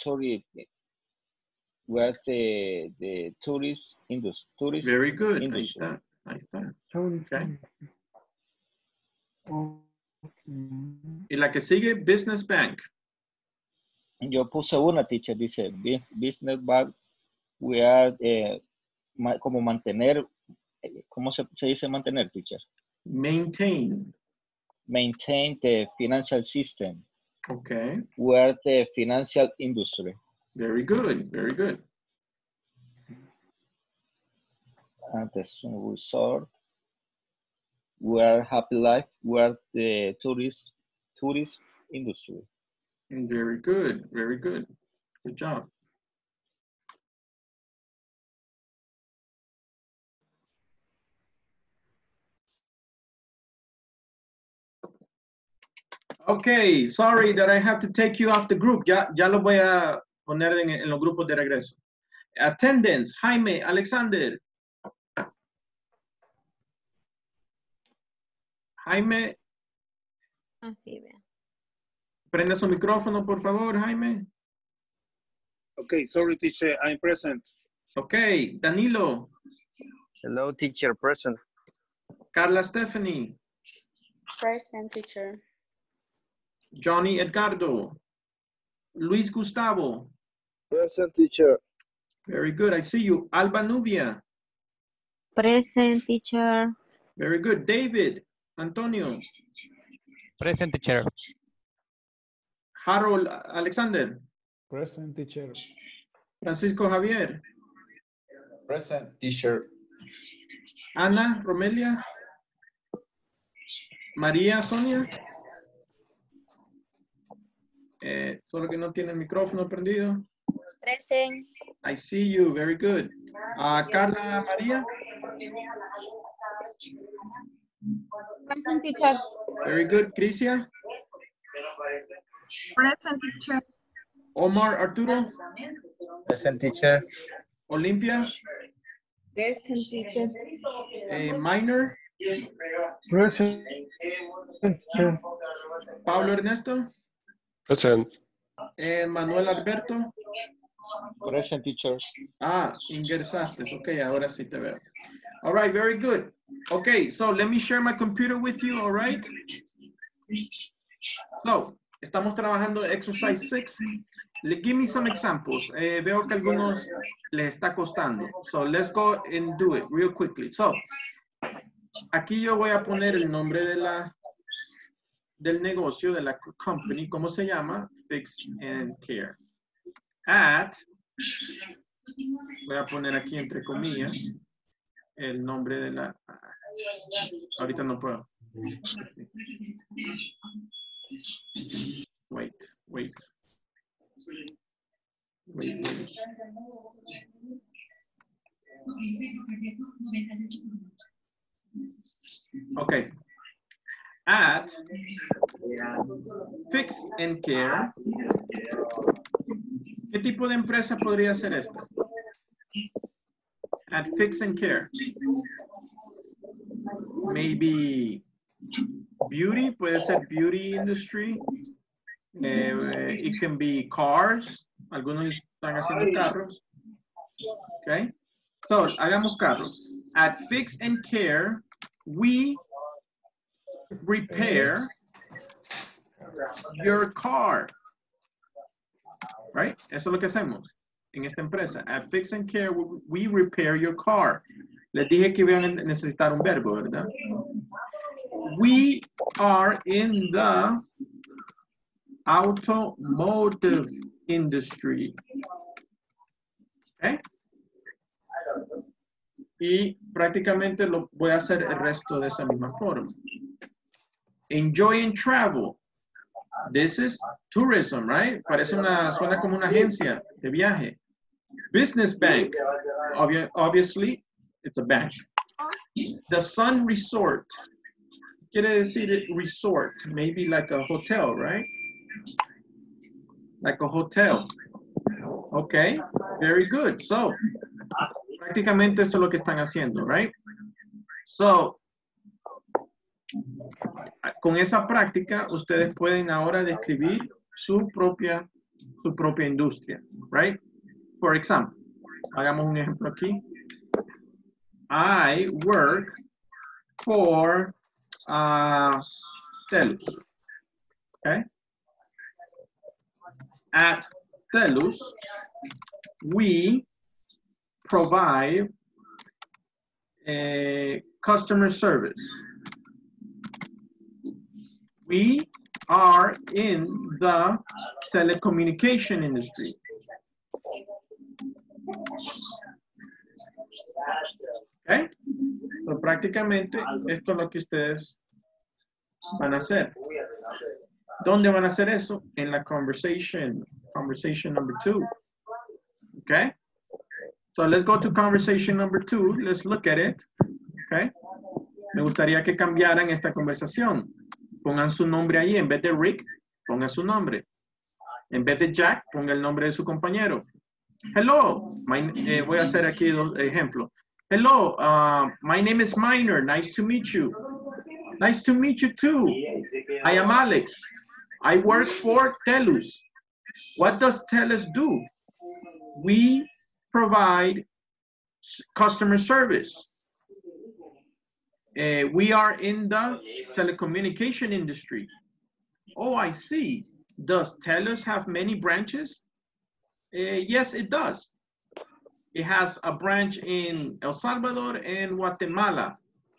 We are the tourist industry. Very good. Industry. Ahí está. Okay. Y la que sigue, Business Bank. Yo puse una, teacher, dice, Business Bank, we are, como mantener, ¿cómo se dice mantener, teacher? Maintain. Maintain the financial system. Okay. We are the financial industry. Very good, very good. And the resort. We are happy life. We are the tourist industry. Very good, very good. Good job. Okay, sorry that I have to take you off the group. Ya lo voy a poner en los grupos de regreso. Attendance, Jaime, Alexander. Jaime. Prenda su micrófono, por favor, Jaime. Okay, sorry, teacher, I'm present. Okay, Danilo. Hello, teacher, present. Carla Stephanie. Present, teacher. Johnny Edgardo. Luis Gustavo. Present, teacher. Very good, I see you. Alba Nubia. Present, teacher. Very good. David. Antonio. Present, teacher. Harold Alexander. Present, teacher. Francisco Javier. Present, teacher. Ana Romelia. María Sonia. Solo que no tiene el micrófono prendido. Present. I see you. Very good. Carla María. Present, teacher. Very good. Crisia. Present, teacher. Omar Arturo. Present, teacher. Olympia. Present, teacher. Minor. Present, teacher. Pablo Ernesto. Present. Manuel Alberto. Present, teacher. Ingresaste. Ok, ahora sí te veo. All right, very good. Okay, so let me share my computer with you, all right? So, estamos trabajando exercise 6. Give me some examples. Veo que a algunos les está costando. So, let's go and do it real quickly. So, aquí yo voy a poner el nombre de del negocio, de la company. ¿Cómo se llama? Fix and Care. Voy a poner aquí entre comillas el nombre de la... Ahorita no puedo. Wait. Okay. At Fix and Care. ¿Qué tipo de empresa podría ser esta? At Fix and Care. Maybe beauty, puede ser beauty industry. It can be cars. Algunos están haciendo carros. Okay. So, hagamos carros. At Fix and Care, we repair your car. Right? Eso es lo que hacemos en esta empresa. At Fix and Care, we repair your car. Les dije que iban a necesitar un verbo, ¿verdad? We are in the automotive industry. ¿Okay? Y prácticamente lo voy a hacer el resto de esa misma forma. Enjoy and travel. This is tourism, right? Suena como una agencia de viaje. Business bank. Obviously, it's a bank. The Sun Resort. Quiere decir resort. Maybe like a hotel, right? Like a hotel. Okay, very good. So, prácticamente eso es lo que están haciendo, right? So, con esa práctica, ustedes pueden ahora describir su propia industria, right? For example, hagamos un ejemplo aquí. I work for TELUS, okay? At TELUS, we provide customer service. We are in the telecommunication industry. Okay? So, prácticamente esto es lo que ustedes van a hacer. ¿Dónde van a hacer eso? En la conversation number 2. Okay? So let's go to conversation number 2. Let's look at it. Okay? Me gustaría que cambiaran esta conversación. Pongan su nombre ahí. En vez de Rick, pongan su nombre. En vez de Jack, ponga el nombre de su compañero. Hello. Voy a hacer aquí dos ejemplos. Hello. My name is Minor. Nice to meet you. Nice to meet you too. I am Alex. I work for TELUS. What does TELUS do? We provide customer service. We are in the telecommunication industry. Oh, I see. Does TELUS have many branches? Yes, it does. It has a branch in El Salvador and Guatemala.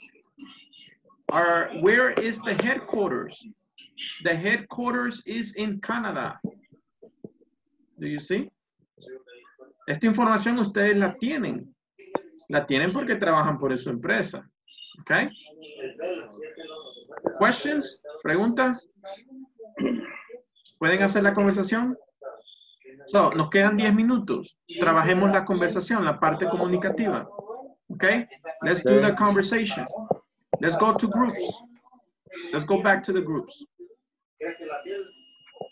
Where is the headquarters? The headquarters is in Canada. Do you see? Esta información ustedes la tienen. La tienen porque trabajan por su empresa. Okay? Questions? ¿Preguntas? ¿Pueden hacer la conversación? So, nos quedan 10 minutos. Trabajemos la conversación, la parte comunicativa. Okay? Let's do the conversation. Let's go to groups. Let's go back to the groups.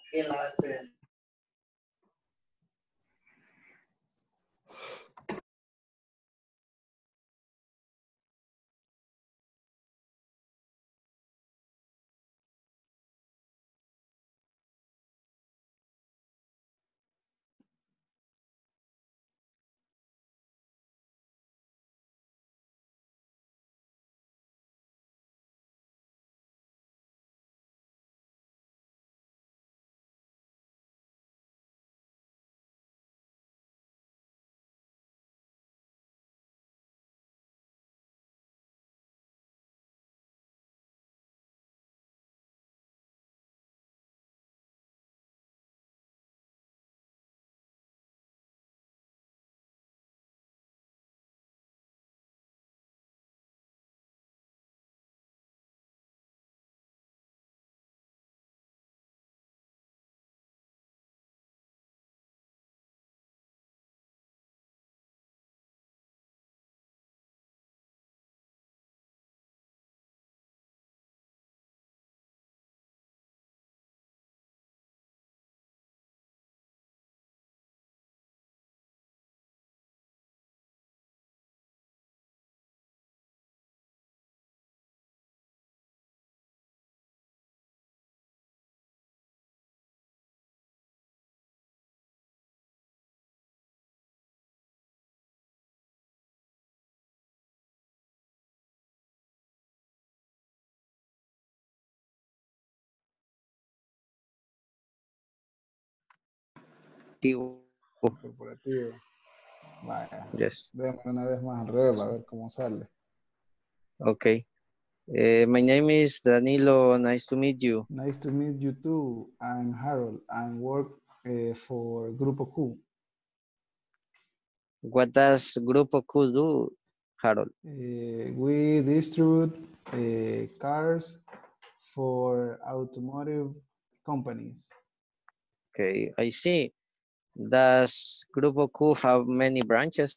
Corporativo. Vaya. Yes. Démosle una vez más al revés a ver cómo sale. Okay. My name is Danilo. Nice to meet you. Nice to meet you too. I'm Harold. I work for Grupo Q. What does Grupo Q do, Harold? We distribute cars for automotive companies. Okay, I see. Does Grupo Q have many branches?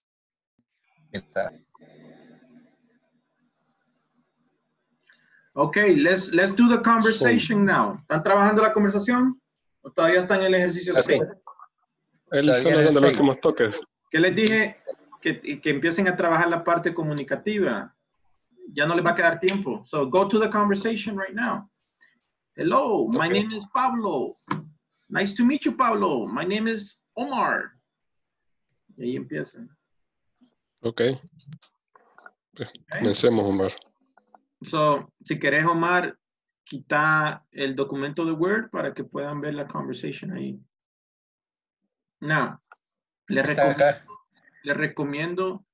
Okay, let's do the conversation now. ¿Están trabajando la conversación? ¿O todavía están en el ejercicio 6? Él solo dando los últimos toques. ¿Qué les dije? Que empiecen a trabajar la parte comunicativa. Ya no les va a quedar tiempo. So go to the conversation right now. Hello, my name is Pablo. Nice to meet you, Pablo. My name is Omar. Y ahí empiezan. Okay. Comencemos, Omar. So, si querés, Omar, quita el documento de Word para que puedan ver la conversation ahí. Now, les recomiendo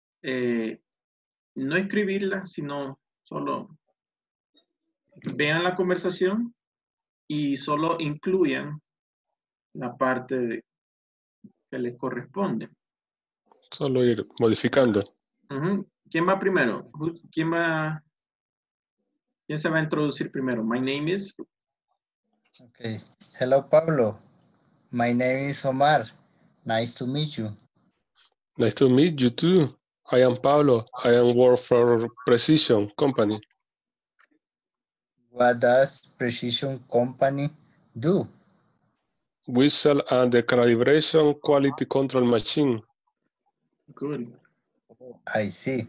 no escribirla, sino solo vean la conversación y solo incluyan la parte que les corresponde. Solo ir modificando. ¿Quién va primero? ¿Quién se va a introducir primero? My name is... Okay. Hello, Pablo. My name is Omar. Nice to meet you. Nice to meet you too. I am Pablo. I am work for Precision Company. What does Precision Company do? We sell the calibration quality control machine. Good. I see.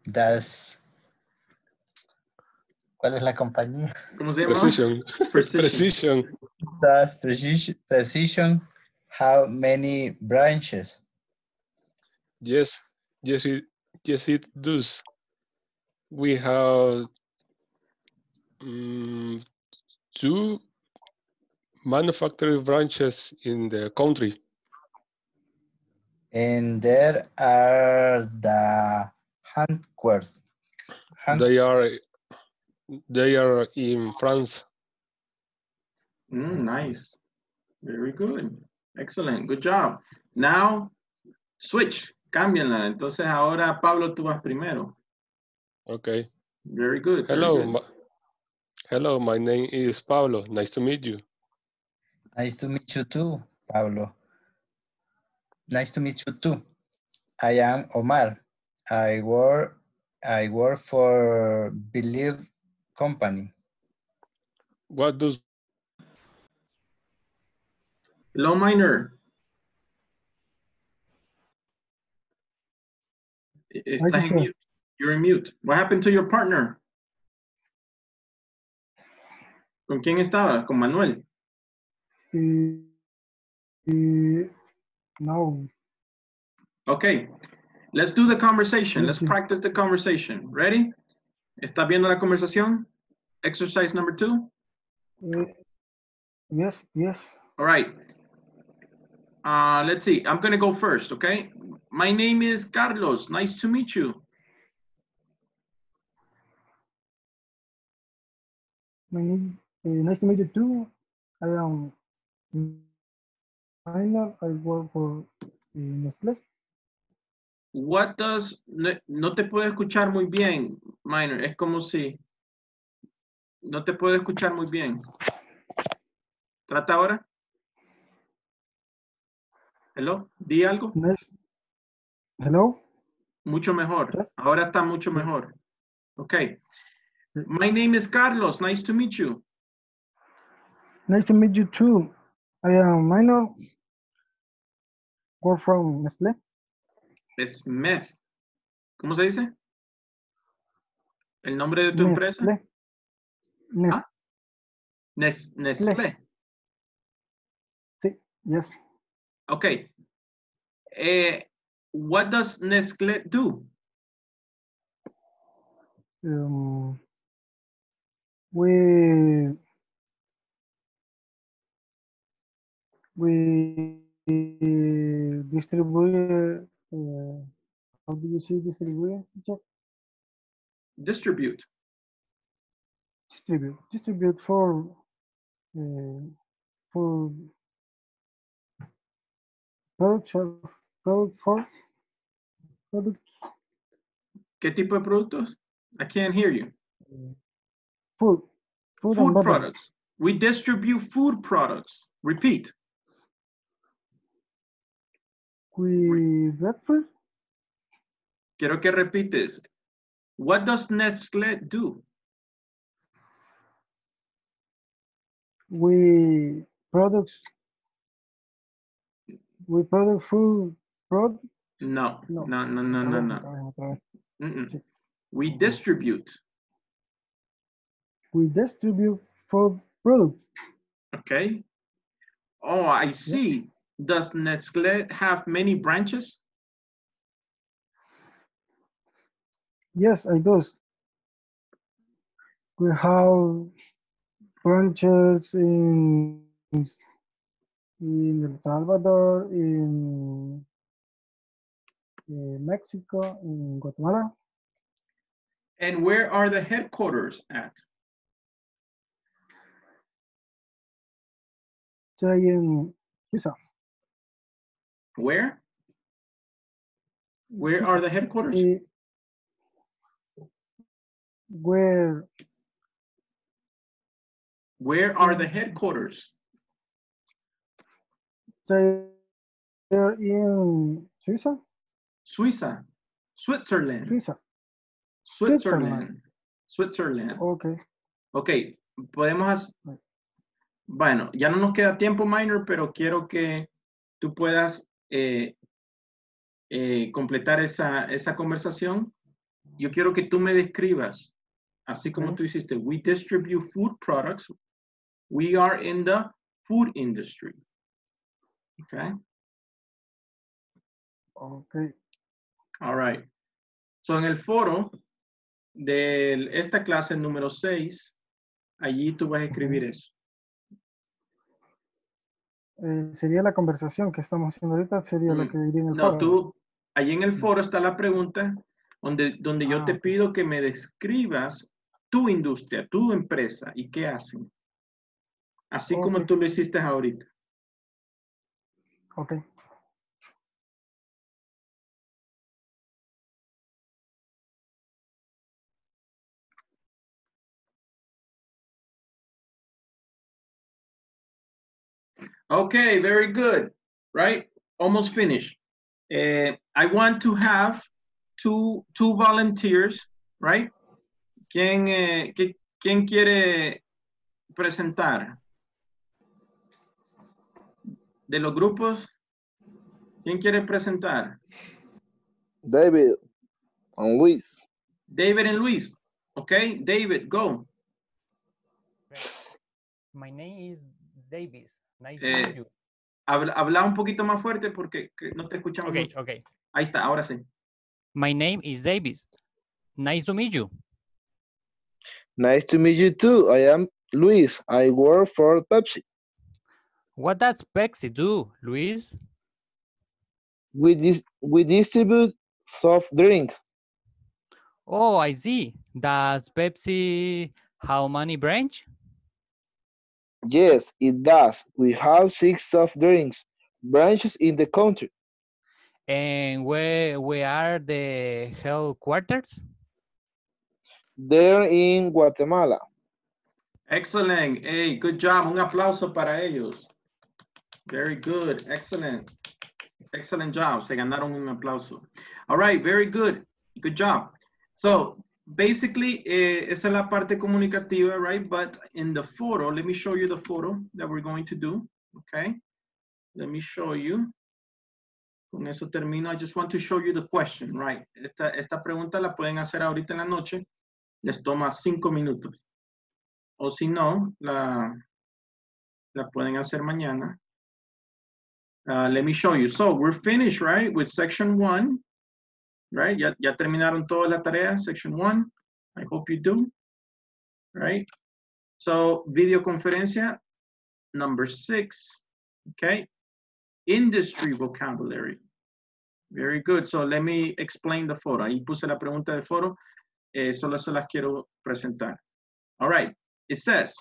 ¿Cuál es la compañía? ¿Cómo se llama? Precision. Precision. Does Precision have many branches? Yes, it does. We have 2 manufacturing branches in the country. And there are the headquarters. They are in France. Nice. Very good. Excellent. Good job. Now, switch. Cámbienla. Entonces, ahora, Pablo, tú vas primero. Okay. Very good. Hello, my name is Pablo. Nice to meet you. Nice to meet you too, Pablo. Nice to meet you too. I am Omar. I work for Believe Company. What does Hello, Minor. Estás en mute. You're in mute. What happened to your partner? ¿Con quién estabas? ¿Con Manuel? No. Okay. Let's do the conversation. Let's practice the conversation. Ready? ¿Estás viendo la conversación? Exercise number 2? Yes, yes. All right. Let's see. I'm going to go first, okay? My name is Carlos. Nice to meet you. Nice to meet you too. I am Minor. I work for Nestlé. What does... No te puedo escuchar muy bien, Minor. Es como si... No te puedo escuchar muy bien. ¿Trata ahora? Hello, di algo. Hello. Mucho mejor. Ahora está mucho mejor. Okay. My name is Carlos. Nice to meet you. Nice to meet you too. I am Minor. Work from Nestlé. Smith. ¿Cómo se dice? ¿El nombre de tu empresa? Nestlé. Sí, yes. Okay. What does Nestlé do? We distribute. How do you say distribute? Distribute. Distribute for products. ¿Qué tipo de productos? I can't hear you. Food products. We distribute food products. Repeat. Breakfast. Quiero que repites. What does Nestlé do? We produce food products. No. We distribute. We distribute food products. Okay. Oh, I see. Does Nestlé have many branches? Yes, I do. We have branches in El Salvador, in Mexico, in Guatemala. And where are the headquarters at? In Suiza. Where? Where are the headquarters? Where are the headquarters? They're in Suiza. Switzerland. Okay. Okay, podemos... Bueno, ya no nos queda tiempo, Minor, pero quiero que tú puedas completar esa conversación. Yo quiero que tú me describas, así como tú hiciste, we distribute food products. We are in the food industry. Okay. Okay. All right. So, en el foro de esta clase número 6, allí tú vas a escribir eso. Sería la conversación que estamos haciendo ahorita, sería lo que diría en el foro. Tú, allí en el foro está la pregunta donde yo te pido que me describas tu industria, tu empresa y qué hacen. Así como tú lo hiciste ahorita. Ok. Okay, very good. Right? Almost finished. I want to have two volunteers, right? ¿Quién quiere presentar? de los grupos, ¿quién quiere presentar? David and Luis. David and Luis. Okay, David, go. My name is Davis. Nice to meet you. Habla un poquito más fuerte porque no te escuchamos mucho. Okay. Ahí está, ahora sí. My name is Davis. Nice to meet you. Nice to meet you too. I am Luis. I work for Pepsi. What does Pepsi do, Luis? We distribute soft drinks. Oh, I see. Does Pepsi have many branches? Yes, it does. We have 6 soft drinks branches in the country. And where are the headquarters? They're in Guatemala. Excellent. Hey, good job. Un aplauso para ellos. Very good. Excellent. Excellent job. Se ganaron un aplauso. All right. Very good. Good job. So basically, esa es la parte comunicativa, right? But in the photo, let me show you the photo that we're going to do. Okay. Let me show you. Con eso termino. I just want to show you the question, right? Esta pregunta la pueden hacer ahorita en la noche. Les toma 5 minutos. O si no, la pueden hacer mañana. Let me show you. So we're finished, right? With section 1, right? Ya terminaron toda la tarea, section 1. I hope you do, right? So videoconferencia number 6, okay? Industry vocabulary. Very good. So let me explain the photo. Ahí puse la pregunta de foro. Solo se las quiero presentar. All right. It says,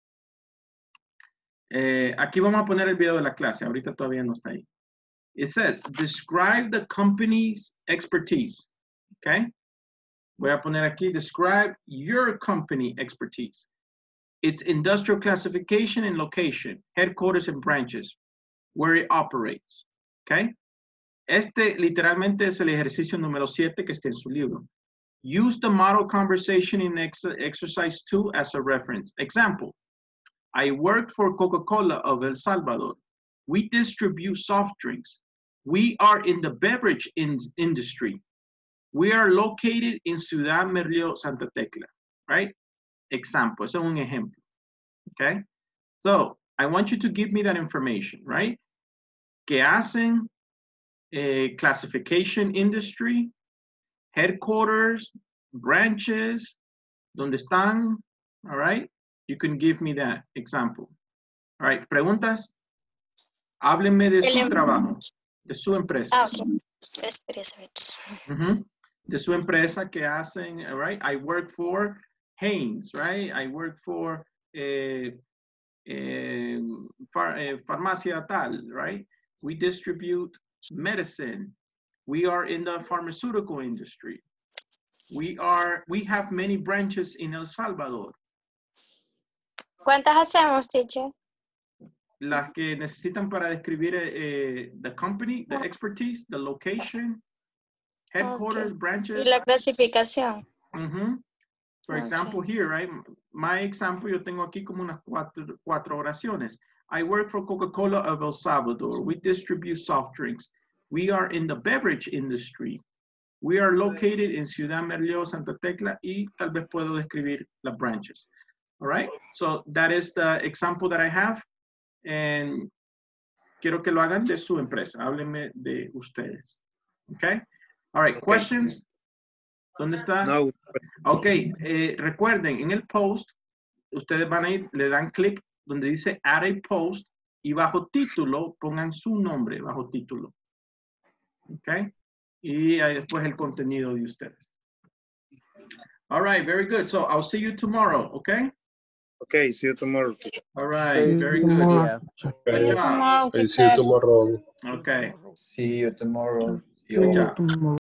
aquí vamos a poner el video de la clase. Ahorita todavía no está ahí. It says, describe the company's expertise. Okay. Voy a poner aquí, describe your company expertise. Its industrial classification and location, headquarters and branches, where it operates. Okay. Este literalmente es el ejercicio número 7 que está en su libro. Use the model conversation in exercise 2 as a reference. Example, I work for Coca-Cola of El Salvador. We distribute soft drinks. We are in the beverage industry. We are located in Ciudad Merlo, Santa Tecla, right? Example, eso es un ejemplo, okay? So, I want you to give me that information, right? ¿Qué hacen? Classification industry, headquarters, branches, ¿dónde están? All right, you can give me that example. All right, preguntas. Háblenme de su trabajo, de su empresa. Okay. De su empresa que hacen, all right? I work for Haynes, right? I work for farmacia tal, right? We distribute medicine. We are in the pharmaceutical industry. We have many branches in El Salvador. ¿Cuántas hacemos, teacher? Las que necesitan para describir the company, the expertise, the location, headquarters, branches. Y la clasificación. For example, here, right? My example, yo tengo aquí como unas cuatro oraciones. I work for Coca-Cola of El Salvador. We distribute soft drinks. We are in the beverage industry. We are located in Ciudad Merlo, Santa Tecla, y tal vez puedo describir las branches. All right? So that is the example that I have. And quiero que lo hagan de su empresa. Háblenme de ustedes. Okay? All right, questions? ¿Dónde está? No. Ok, recuerden, en el post, ustedes van a ir, le dan clic donde dice Add a Post y bajo título pongan su nombre, bajo título. Ok, y ahí después el contenido de ustedes. All right, very good. So I'll see you tomorrow, okay? Okay, see you tomorrow. All right, very good. Yeah. Good job. See you tomorrow. Okay. See you tomorrow. Good job.